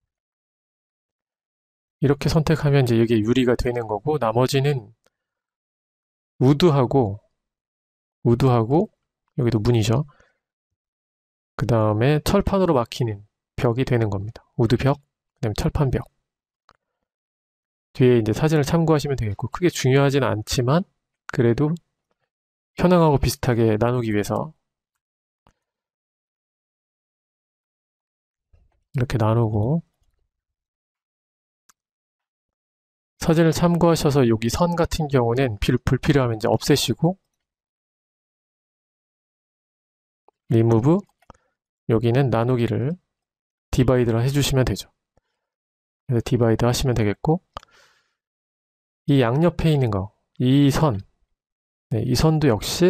이렇게 선택하면 이제 여기 유리가 되는 거고 나머지는 우드하고 여기도 문이죠. 그 다음에 철판으로 막히는 벽이 되는 겁니다. 우드벽, 그 다음에 철판벽. 뒤에 이제 사진을 참고하시면 되겠고 크게 중요하지는 않지만 그래도 현황하고 비슷하게 나누기 위해서 이렇게 나누고 사진을 참고하셔서 여기 선 같은 경우는 불필요하면 이제 없애시고 리무브 여기는 나누기를 디바이드를 해주시면 되죠. 그래서 디바이드 하시면 되겠고 이 양옆에 있는 거 이 선, 이 선도 역시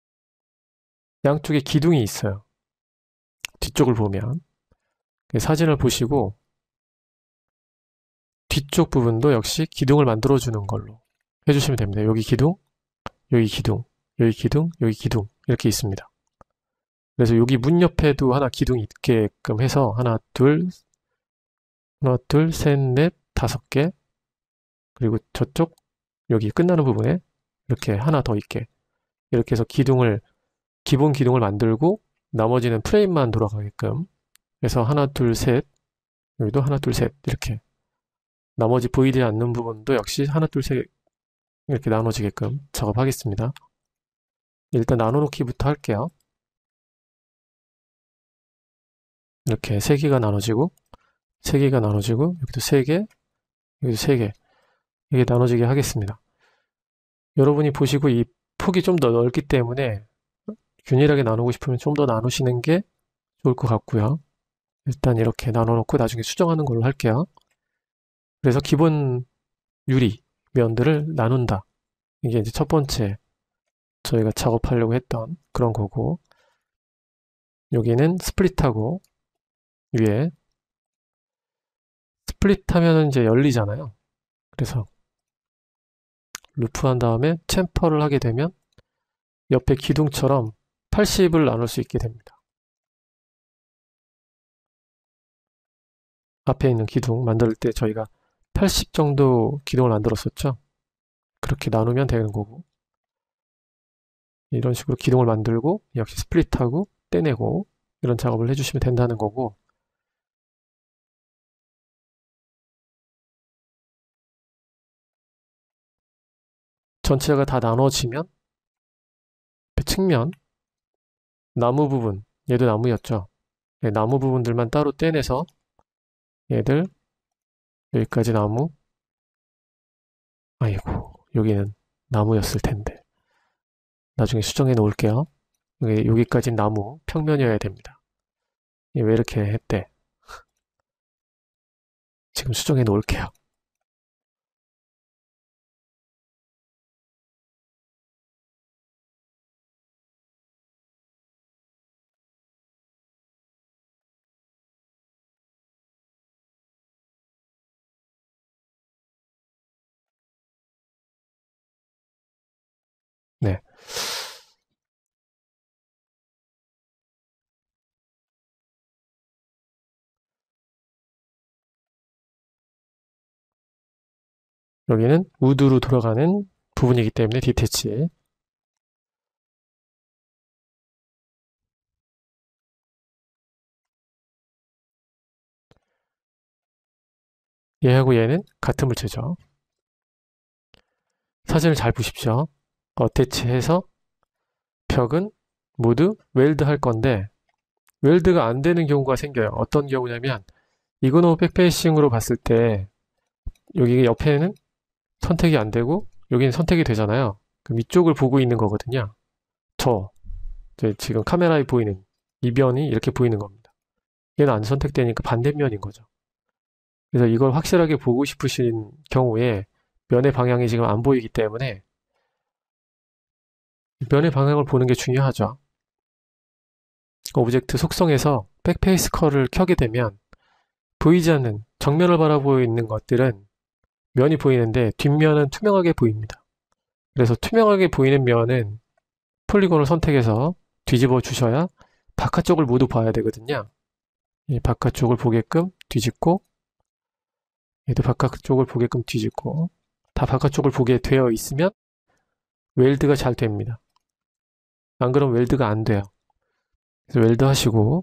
양쪽에 기둥이 있어요. 뒤쪽을 보면 사진을 보시고 뒤쪽 부분도 역시 기둥을 만들어주는 걸로 해주시면 됩니다. 여기 기둥, 여기 기둥, 여기 기둥, 여기 기둥 이렇게 있습니다. 그래서 여기 문 옆에도 하나 기둥이 있게끔 해서 하나, 둘, 셋, 넷, 5개 그리고 저쪽 여기 끝나는 부분에 이렇게 하나 더 있게 이렇게 해서 기본 기둥을 만들고 나머지는 프레임만 돌아가게끔 해서 하나, 둘, 셋 여기도 하나, 둘, 셋 이렇게 나머지 보이지 않는 부분도 역시 하나, 둘, 셋 이렇게 나눠지게끔 작업하겠습니다. 일단 나눠놓기부터 할게요. 이렇게 3개가 나눠지고 3개가 나눠지고 여기도 3개 여기도 3개 이게 나눠지게 하겠습니다. 여러분이 보시고 이 폭이 좀 더 넓기 때문에 균일하게 나누고 싶으면 좀 더 나누시는 게 좋을 것 같고요. 일단 이렇게 나눠놓고 나중에 수정하는 걸로 할게요. 그래서 기본 유리 면들을 나눈다. 이게 이제 첫 번째 저희가 작업하려고 했던 그런 거고, 여기는 스플릿하고 위에 스플릿하면 이제 열리잖아요. 그래서 루프한 다음에 챔퍼를 하게 되면 옆에 기둥처럼 80을 나눌 수 있게 됩니다. 앞에 있는 기둥 만들 때 저희가 80 정도 기둥을 만들었었죠. 그렇게 나누면 되는 거고, 이런 식으로 기둥을 만들고 역시 스플릿하고 떼내고 이런 작업을 해주시면 된다는 거고, 전체가 다 나눠지면 측면 나무 부분, 얘도 나무였죠. 네, 나무 부분들만 따로 떼내서 얘들 여기까지 나무, 아이고 여기는 나무였을 텐데 나중에 수정해 놓을게요. 여기까지 나무 평면이어야 됩니다. 왜 이렇게 했대? 지금 수정해 놓을게요. 네. 여기는 우드로 돌아가는 부분이기 때문에 디태치. 얘하고 얘는 같은 물체죠. 사진을 잘 보십시오. 어태치해서 벽은 모두 웰드 할 건데 웰드가 안 되는 경우가 생겨요. 어떤 경우냐면 이그노 백페이싱으로 봤을 때 여기 옆에는 선택이 안 되고 여기는 선택이 되잖아요. 그럼 이쪽을 보고 있는 거거든요. 지금 카메라에 보이는 이 면이 이렇게 보이는 겁니다. 얘는 안 선택되니까 반대면인 거죠. 그래서 이걸 확실하게 보고 싶으신 경우에 면의 방향이 지금 안 보이기 때문에 면의 방향을 보는 게 중요하죠. 오브젝트 속성에서 백페이스 컬을 켜게 되면 보이지 않는 정면을 바라보고 있는 것들은 면이 보이는데 뒷면은 투명하게 보입니다. 그래서 투명하게 보이는 면은 폴리곤을 선택해서 뒤집어 주셔야 바깥쪽을 모두 봐야 되거든요. 이 바깥쪽을 보게끔 뒤집고 얘도 바깥쪽을 보게끔 뒤집고 다 바깥쪽을 보게 되어 있으면 웰드가 잘 됩니다. 안 그러면 웰드가 안 돼요. 그래서 웰드 하시고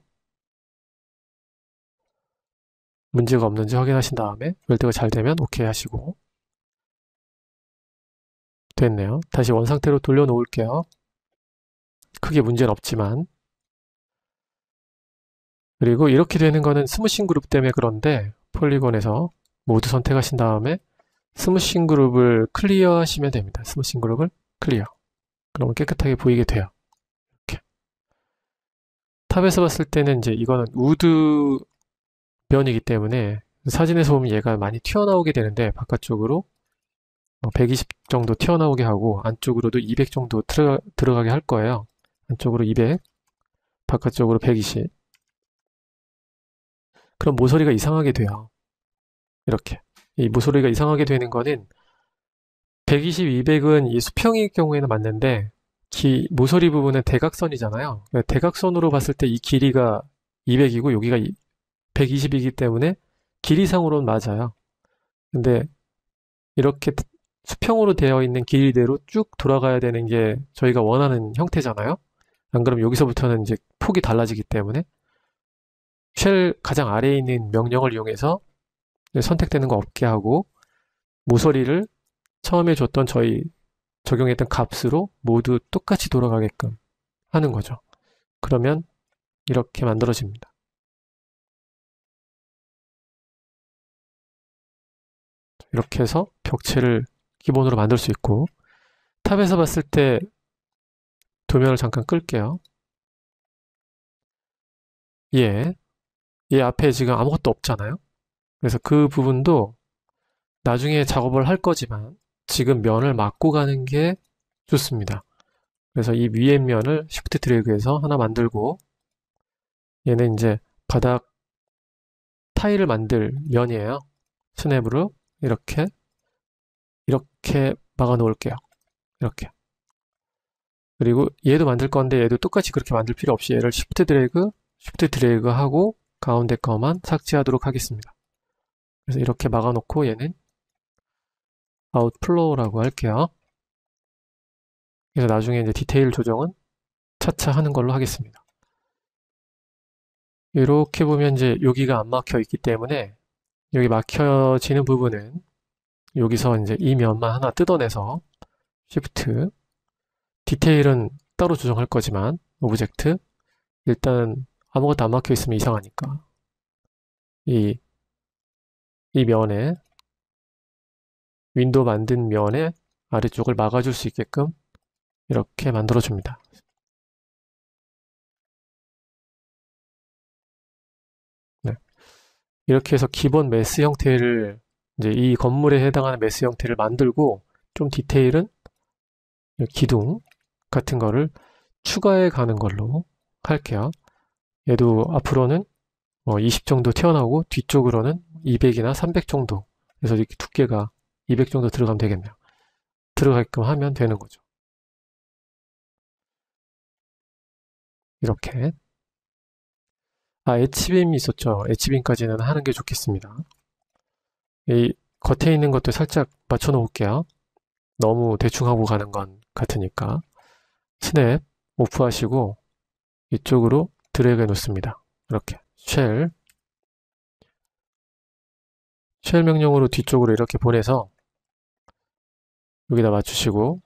문제가 없는지 확인하신 다음에 웰드가 잘 되면 오케이 하시고 됐네요. 다시 원상태로 돌려놓을게요. 크게 문제는 없지만 그리고 이렇게 되는 거는 스무싱 그룹 때문에 그런데 폴리곤에서 모두 선택하신 다음에 스무싱 그룹을 클리어 하시면 됩니다. 스무싱 그룹을 클리어. 그러면 깨끗하게 보이게 돼요. 이렇게. 탑에서 봤을 때는 이제 이거는 우드 면이기 때문에 사진에서 보면 얘가 많이 튀어나오게 되는데 바깥쪽으로 120 정도 튀어나오게 하고 안쪽으로도 200 정도 들어가게 할 거예요. 안쪽으로 200, 바깥쪽으로 120. 그럼 모서리가 이상하게 돼요. 이렇게. 이 모서리가 이상하게 되는 거는 120, 200은 이 수평일 경우에는 맞는데 모서리 부분은 대각선이잖아요. 대각선으로 봤을 때 이 길이가 200이고 여기가 120이기 때문에 길이상으로는 맞아요. 근데 이렇게 수평으로 되어 있는 길이대로 쭉 돌아가야 되는 게 저희가 원하는 형태잖아요. 안 그러면 여기서부터는 이제 폭이 달라지기 때문에 쉘 가장 아래에 있는 명령을 이용해서 선택되는 거 없게 하고 모서리를 처음에 줬던 저희 적용했던 값으로 모두 똑같이 돌아가게끔 하는 거죠. 그러면 이렇게 만들어집니다. 이렇게 해서 벽체를 기본으로 만들 수 있고 탑에서 봤을 때 도면을 잠깐 끌게요. 얘 앞에 지금 아무것도 없잖아요. 그래서 그 부분도 나중에 작업을 할 거지만 지금 면을 막고 가는 게 좋습니다. 그래서 이 위에 면을 Shift 드래그해서 하나 만들고, 얘는 이제 바닥 타일을 만들 면이에요. 스냅으로 이렇게 막아 놓을게요. 이렇게. 그리고 얘도 만들 건데 얘도 똑같이 그렇게 만들 필요 없이 얘를 Shift 드래그 하고 가운데 거만 삭제하도록 하겠습니다. 그래서 이렇게 막아 놓고 얘는 아웃플로우라고 할게요. 그래서 나중에 이제 디테일 조정은 차차 하는 걸로 하겠습니다. 이렇게 보면 이제 여기가 안 막혀 있기 때문에 여기 막혀지는 부분은 여기서 이제 이 면만 하나 뜯어내서 Shift, 디테일은 따로 조정할 거지만 오브젝트, 일단 아무것도 안 막혀 있으면 이상하니까 이 면에, 윈도우 만든 면에 아래쪽을 막아줄 수 있게끔 이렇게 만들어줍니다. 네. 이렇게 해서 기본 메스 형태를, 이제 이 건물에 해당하는 메스 형태를 만들고, 좀 디테일은 기둥 같은 거를 추가해 가는 걸로 할게요. 얘도 앞으로는 20 정도 튀어나오고 뒤쪽으로는 200이나 300 정도, 그래서 이렇게 두께가 200 정도 들어가면 되겠네요. 들어가게끔 하면 되는 거죠. 이렇게. 엣지빔이 있었죠. 엣지빔까지는 하는 게 좋겠습니다. 이 겉에 있는 것도 살짝 맞춰 놓을게요. 너무 대충 하고 가는 건 같으니까. 스냅 오프하시고 이쪽으로 드래그 해 놓습니다. 이렇게 쉘 명령으로 뒤쪽으로 이렇게 보내서 여기다 맞추시고,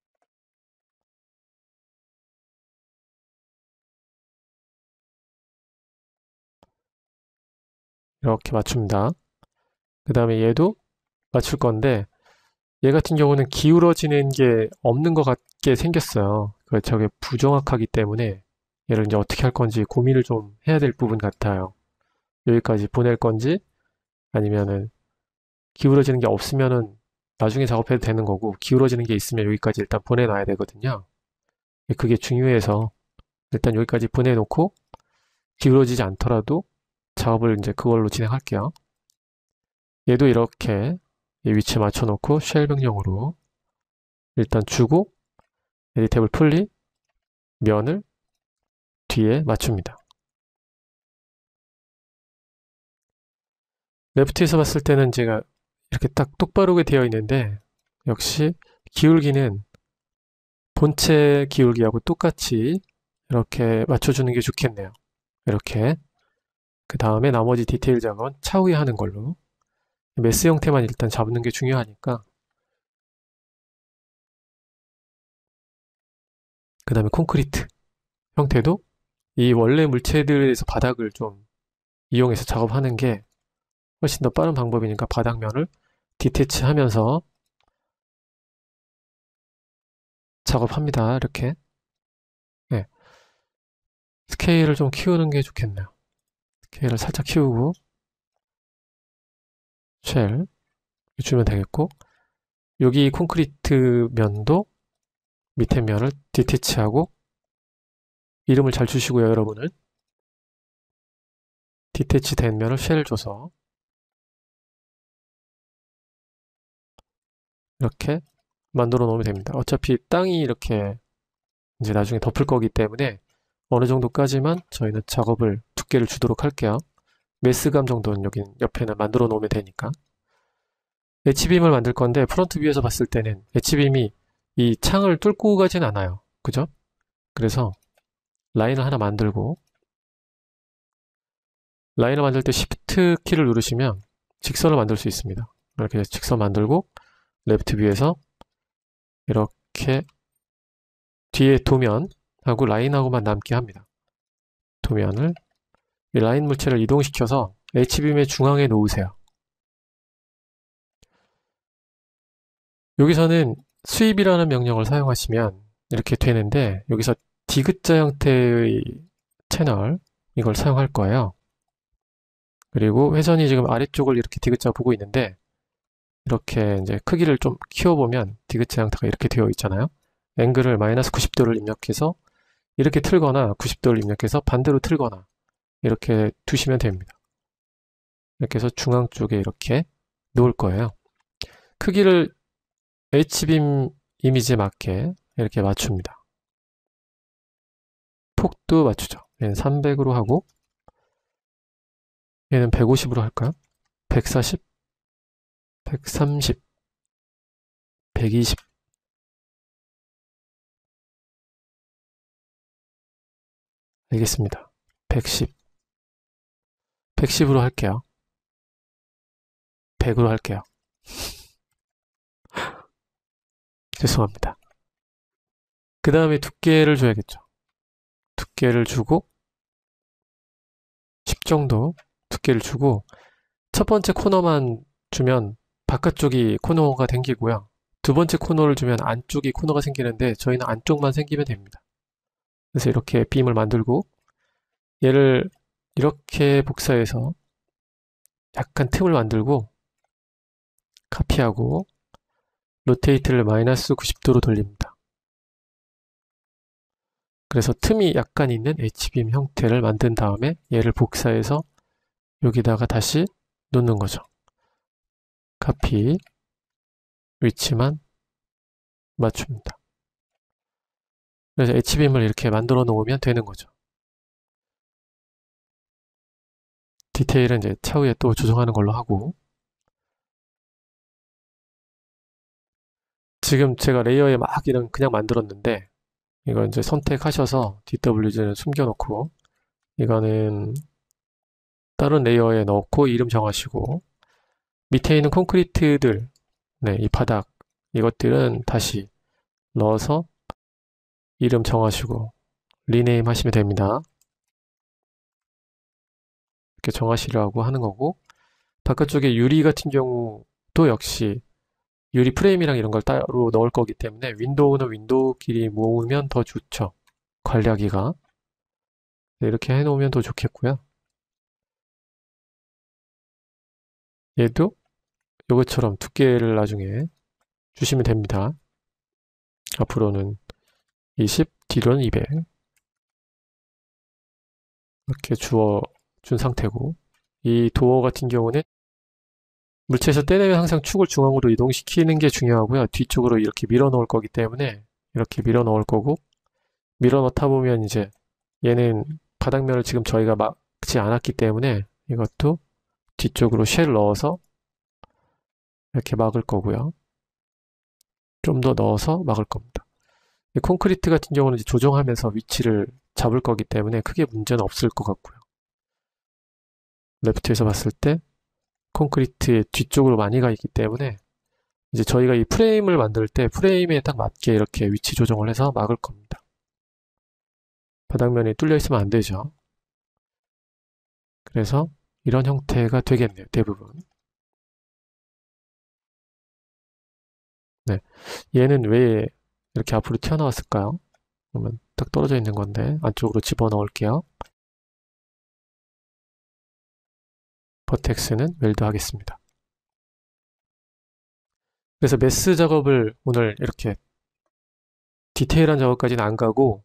이렇게 맞춥니다. 그 다음에 얘도 맞출 건데, 얘 같은 경우는 기울어지는 게 없는 것 같게 생겼어요. 저게 부정확하기 때문에 얘를 이제 어떻게 할 건지 고민을 좀 해야 될 부분 같아요. 여기까지 보낼 건지, 아니면은 기울어지는 게 없으면은 나중에 작업해도 되는 거고, 기울어지는 게 있으면 여기까지 일단 보내놔야 되거든요. 그게 중요해서 일단 여기까지 보내놓고 기울어지지 않더라도 작업을 이제 그걸로 진행할게요. 얘도 이렇게 위치에 맞춰놓고 쉘 명령으로 일단 주고, 에디테이블 풀리 면을 뒤에 맞춥니다. 레프트에서 봤을 때는 제가 이렇게 딱 똑바르게 되어 있는데, 역시 기울기는 본체 기울기하고 똑같이 이렇게 맞춰주는 게 좋겠네요. 이렇게. 그 다음에 나머지 디테일 작업은 차후에 하는 걸로. 메스 형태만 일단 잡는 게 중요하니까. 그 다음에 콘크리트 형태도 이 원래 물체들에서 바닥을 좀 이용해서 작업하는 게 훨씬 더 빠른 방법이니까 바닥면을 디태치 하면서 작업합니다. 이렇게. 네. 스케일을 좀 키우는 게 좋겠네요. 스케일을 살짝 키우고 쉘 주면 되겠고, 여기 콘크리트 면도 밑에 면을 디태치하고, 이름을 잘 주시고요, 여러분은. 디태치 된 면을 쉘 줘서 이렇게 만들어 놓으면 됩니다. 어차피 땅이 이렇게 이제 나중에 덮을 거기 때문에 어느 정도까지만 저희는 작업을 두께를 주도록 할게요. 메스감 정도는 여기 옆에는 만들어 놓으면 되니까. 엣지빔을 만들 건데 프론트 뷰에서 봤을 때는 엣지빔이 이 창을 뚫고 가진 않아요. 그죠? 그래서 라인을 하나 만들고, 라인을 만들 때 Shift 키를 누르시면 직선을 만들 수 있습니다. 이렇게 직선 만들고 레프트 뷰에서 이렇게 뒤에 도면하고 라인하고만 남게 합니다. 도면을, 이 라인 물체를 이동시켜서 H빔의 중앙에 놓으세요. 여기서는 수입이라는 명령을 사용하시면 이렇게 되는데 여기서 디귿자 형태의 채널 이걸 사용할 거예요. 그리고 회전이 지금 아래쪽을 이렇게 디귿자 보고 있는데 이렇게 이제 크기를 좀 키워보면 디귿자 형태가 이렇게 되어 있잖아요. 앵글을 마이너스 90도를 입력해서 이렇게 틀거나 90도를 입력해서 반대로 틀거나 이렇게 두시면 됩니다. 이렇게 해서 중앙 쪽에 이렇게 놓을 거예요. 크기를 H빔 이미지에 맞게 이렇게 맞춥니다. 폭도 맞추죠. 얘는 300으로 하고 얘는 150으로 할까요? 140, 130, 120 알겠습니다. 110 110으로 할게요. 100으로 할게요. 죄송합니다. 그 다음에 두께를 줘야겠죠. 두께를 주고 10 정도 두께를 주고 첫 번째 코너만 주면 바깥쪽이 코너가 생기고요. 두 번째 코너를 주면 안쪽이 코너가 생기는데 저희는 안쪽만 생기면 됩니다. 그래서 이렇게 빔을 만들고 얘를 이렇게 복사해서 약간 틈을 만들고 카피하고 로테이트를 마이너스 90도로 돌립니다. 그래서 틈이 약간 있는 H빔 형태를 만든 다음에 얘를 복사해서 여기다가 다시 놓는 거죠. 카피, 위치만 맞춥니다. 그래서 H빔을 이렇게 만들어 놓으면 되는 거죠. 디테일은 이제 차후에 또 조정하는 걸로 하고 지금 제가 레이어에 막 이런 그냥 만들었는데 이거 이제 선택하셔서 DWG는 숨겨놓고 이거는 다른 레이어에 넣고 이름 정하시고 밑에 있는 콘크리트들 네, 이 바닥 이것들은 다시 넣어서 이름 정하시고 리네임 하시면 됩니다. 이렇게 정하시려고 하는 거고 바깥쪽에 유리 같은 경우도 역시 유리 프레임이랑 이런 걸 따로 넣을 거기 때문에 윈도우는 윈도우끼리 모으면 더 좋죠. 관리하기가 네, 이렇게 해놓으면 더 좋겠고요. 얘도 이것처럼 두께를 나중에 주시면 됩니다. 앞으로는 20, 뒤로는 200 이렇게 주어 준 상태고 이 도어 같은 경우는 물체에서 떼내면 항상 축을 중앙으로 이동시키는 게 중요하고요. 뒤쪽으로 이렇게 밀어 넣을 거기 때문에 이렇게 밀어 넣을 거고 밀어 넣다 보면 이제 얘는 바닥면을 지금 저희가 막지 않았기 때문에 이것도 뒤쪽으로 쉘 넣어서 이렇게 막을 거고요. 좀 더 넣어서 막을 겁니다. 콘크리트 같은 경우는 이제 조정하면서 위치를 잡을 거기 때문에 크게 문제는 없을 것 같고요. 레프트에서 봤을 때 콘크리트의 뒤쪽으로 많이 가 있기 때문에 이제 저희가 이 프레임을 만들 때 프레임에 딱 맞게 이렇게 위치 조정을 해서 막을 겁니다. 바닥면이 뚫려 있으면 안 되죠. 그래서 이런 형태가 되겠네요. 대부분. 네. 얘는 왜 이렇게 앞으로 튀어나왔을까요? 그러면 딱 떨어져 있는 건데 안쪽으로 집어넣을게요. 버텍스는 웰드 하겠습니다. 그래서 메스 작업을 오늘 이렇게 디테일한 작업까지는 안 가고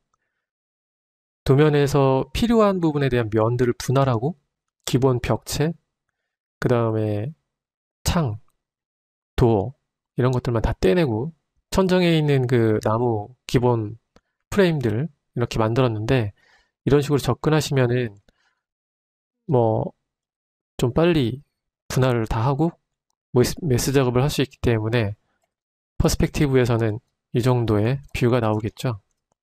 도면에서 필요한 부분에 대한 면들을 분할하고 기본 벽체, 그 다음에 창, 도어 이런 것들만 다 떼내고 천정에 있는 그 나무 기본 프레임들 이렇게 만들었는데 이런 식으로 접근하시면은 뭐 좀 빨리 분할을 다 하고 메스 작업을 할 수 있기 때문에 퍼스펙티브에서는 이 정도의 뷰가 나오겠죠.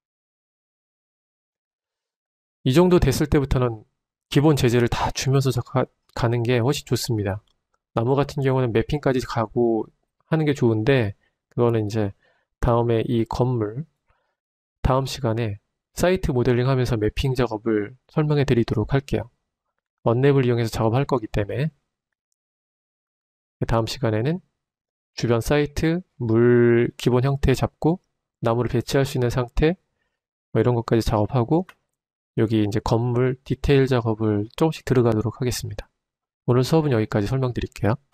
이 정도 됐을 때부터는 기본 재질을 다 주면서 가는 게 훨씬 좋습니다. 나무 같은 경우는 매핑까지 가고 하는 게 좋은데 그거는 이제 다음에 이 건물 다음 시간에 사이트 모델링 하면서 매핑 작업을 설명해 드리도록 할게요. 언랩을 이용해서 작업할 거기 때문에 다음 시간에는 주변 사이트, 물 기본 형태 잡고 나무를 배치할 수 있는 상태 뭐 이런 것까지 작업하고 여기 이제 건물 디테일 작업을 조금씩 들어가도록 하겠습니다. 오늘 수업은 여기까지 설명드릴게요.